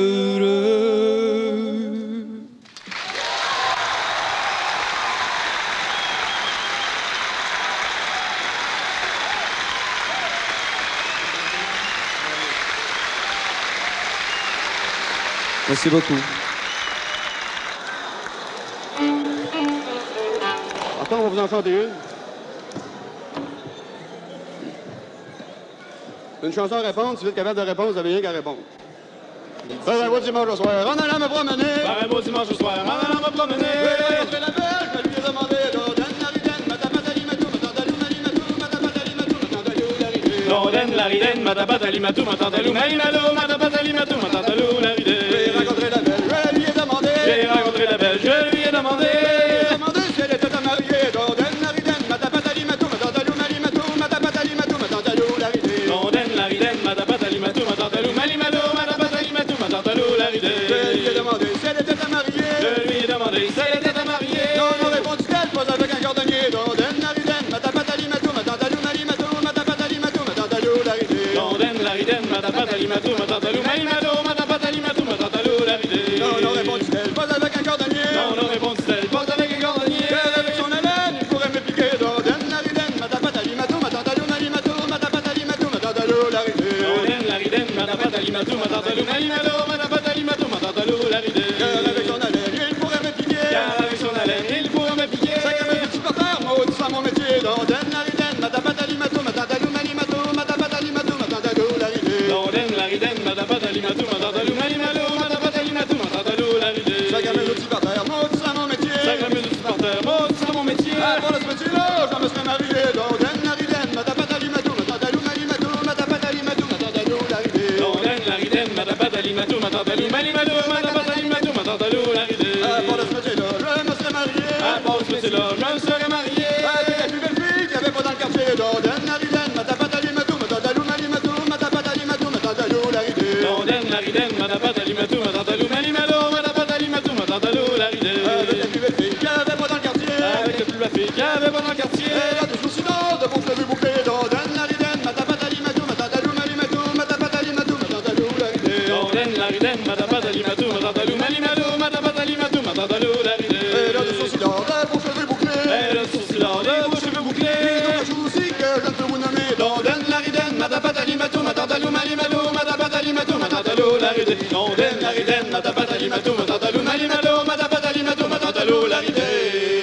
Merci beaucoup. Attends, on va vous en chanter une. Une chanson à répondre, si vous êtes capable de répondre, vous n'avez rien qu'à répondre. Un beau dimanche au soir, en allant me promener. Un beau dimanche au soir, en allant me promener. Je la belle, je lui ai demandé Lorden, la ridenne, matapatali, matou, matantalou, maïmalou, matapatali, matou, matantalou, la ridenne. J'ai rencontré la belle, je lui ai demandé. J'ai rencontré la belle, je lui ai demandé. Si elle était mariée, matapatalimatu, matatalou, malimalo, matapatalimatu, matatalou, l'arrivée. Non, non, répondit-elle, pas avec un cordonnier. Non, non, répondit-elle, pas avec un cordonnier. Avec son haleine, il pourrait me piquer d'Orden, l'arrivée, matapatalimatu, matatalou, malimatu, matapatalimatu, matatalou, l'arrivée. Orden, l'arrivée, matapatalimatu, matatalou, malimalo, matapatalimatu, matatalou, l'arrivée. Car avec son haleine, il pourrait me piquer. Car avec son haleine, il pourrait me piquer. Sa gamme de supporters, moi, tout ça, mon métier, d'Orden, l'arrivée, matapatalimatu, matatalou, malimatu, matapatalimatu, matatalou, l'arrivée. Orden, l'arrivée, matapatalimatu, matatalou, malimalo, matapatalimatu, matatalou, l'arrivée. Sa gamme de supporters, moi, tout ça, mon métier. Sa gamme de supporters, moi, tout ça, mon métier. Ah, pour ce métier-là, je me serais marié, d'Orden, l'arrivée, matapatalimatu, matatalou, malimatu, matapatalimatu, matatalou, l'arrivée. Orden, l'arrivée, matapatalimatu, matatalou, malimalo, matapatalimatu, matatalou, l'arrivée. Ah, pour ce métier-là, je me serais marié. Ah, pour ce métier-là, je me serais marié. Ah, t'es la plus belle fille qu'il y avait pas dans le quartier, d'Orden, l'arrivée, matapatalimatu, matatalou, malimatu, matapatalimatu, matatalou, l'arrivée. Orden, l'arrivée, matapatalimatu, matatalou, malimalo, matapatalimatu, matatalou, l'arrivée. Avec la plus belle fille qu'il y avait pas dans le quartier. Avec la plus belle fille qu'il y avait pas dans le quartier. Elle a toujours silence de bons cheveux bouclés, d'Orden, l'arrivée, matapatalimatu, matatalou, malimatu, matapatalimatu, matatalou, l'arrivée. Orden, l'arrivée, matapatalimatu, matatalou, malimalo, matapatalimatu, matatalou, l'arrivée. Elle a toujours silence de bons cheveux bouclés. Elle a toujours silence de beaux cheveux bouclés. Je joue aussi que je ne peux vous nommer, d'Orden, l'arrivée, matapatalimatu, matatalou, malimatu, matapatalimatu, matatalou, l'arrivée. Orden, l'arrivée, matapatalimatu, matatalou, malimalo, matapatalimatu, matatalou, l'arrivée.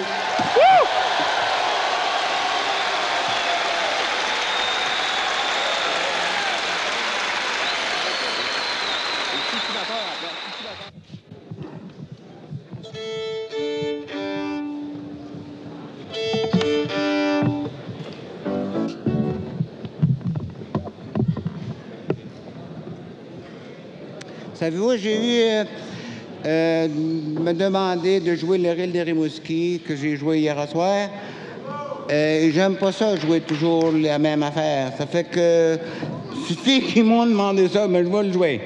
Savez-vous, j'ai eu me demander de jouer le ril de Rimouski que j'ai joué hier soir. Et j'aime pas ça, jouer toujours la même affaire. Ça fait que suffit qu'ils m'ont demandé ça, mais je vais le jouer.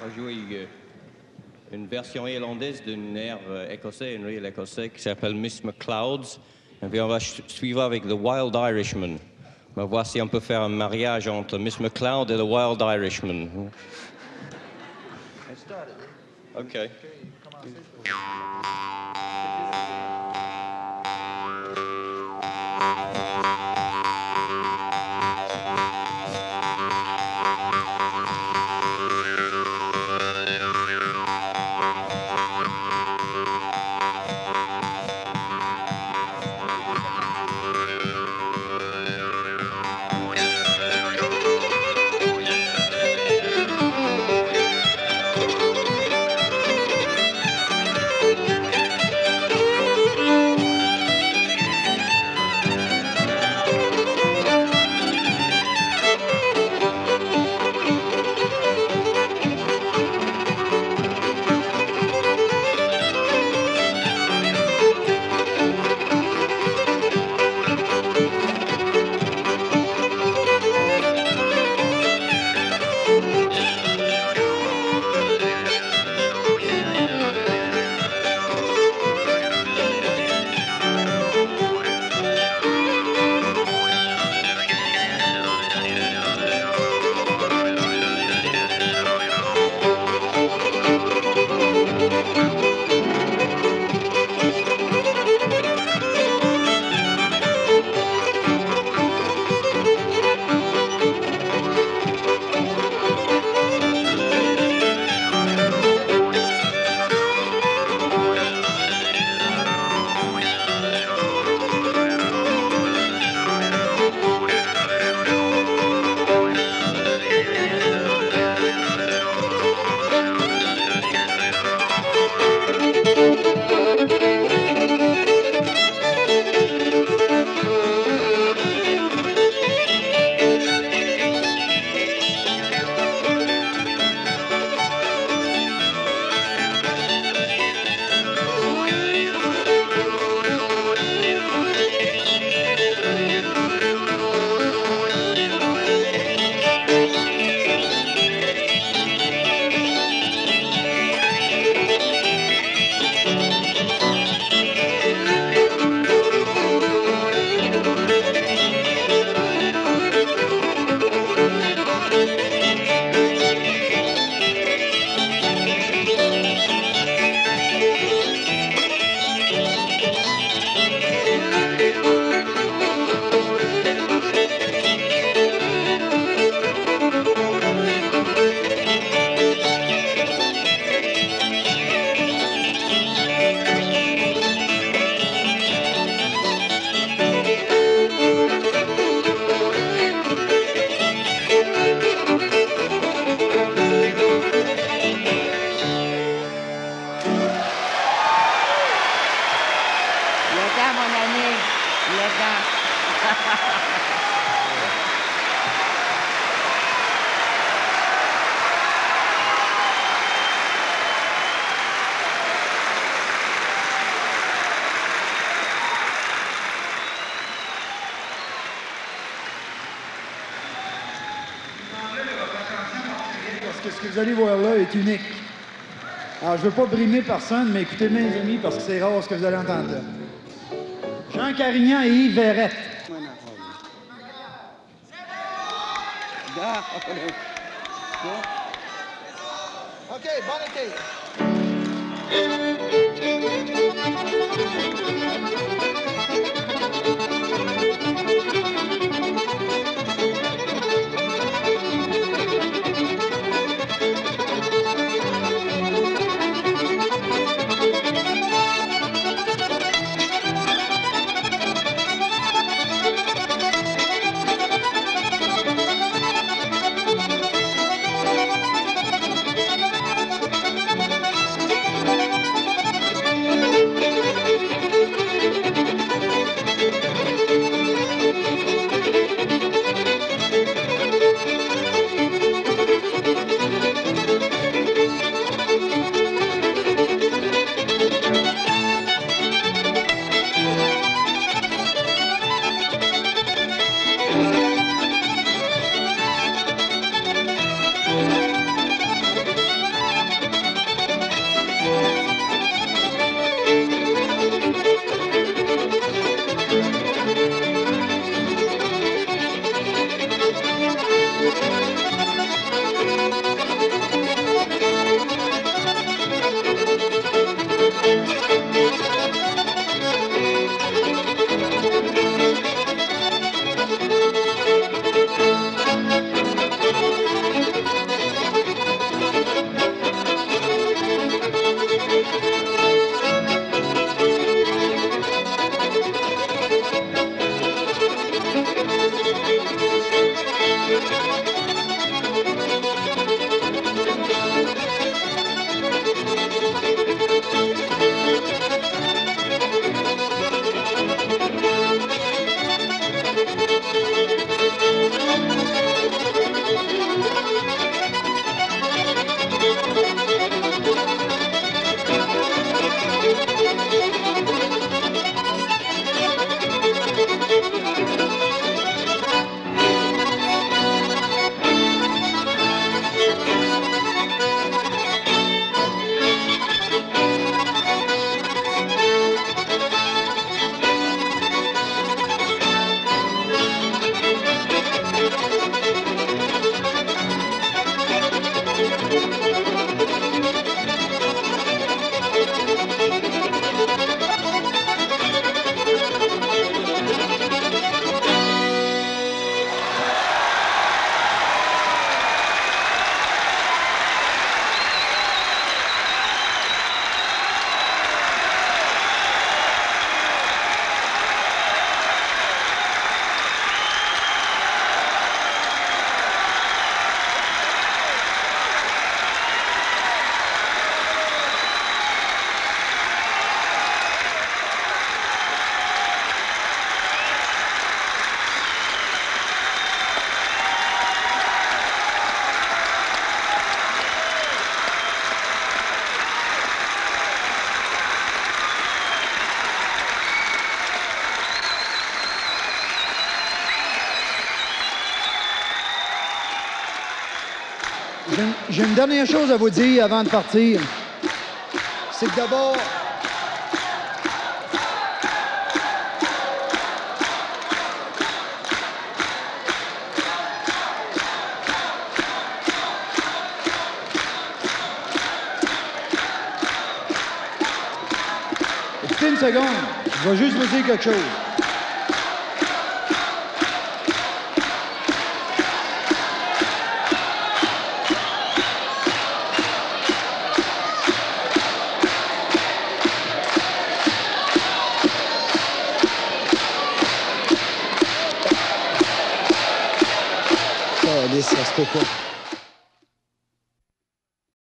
va jouer une version irlandaise d'un air écossais, une rire écossais qui s'appelle Miss McClouds. Et puis on va suivre avec The Wild Irishman. On va voir si on peut faire un mariage entre Miss McCloud et The Wild Irishman. OK. Parce que ce que vous allez voir là est unique. Alors, je ne veux pas brimer personne, mais écoutez, mes amis, parce que c'est rare ce que vous allez entendre là. Jean Carignan et Yves Verrette. OK, bon été. J'ai une dernière chose à vous dire avant de partir. C'est que d'abord, écoutez une seconde, je vais juste vous dire quelque chose. Ça se peut pas.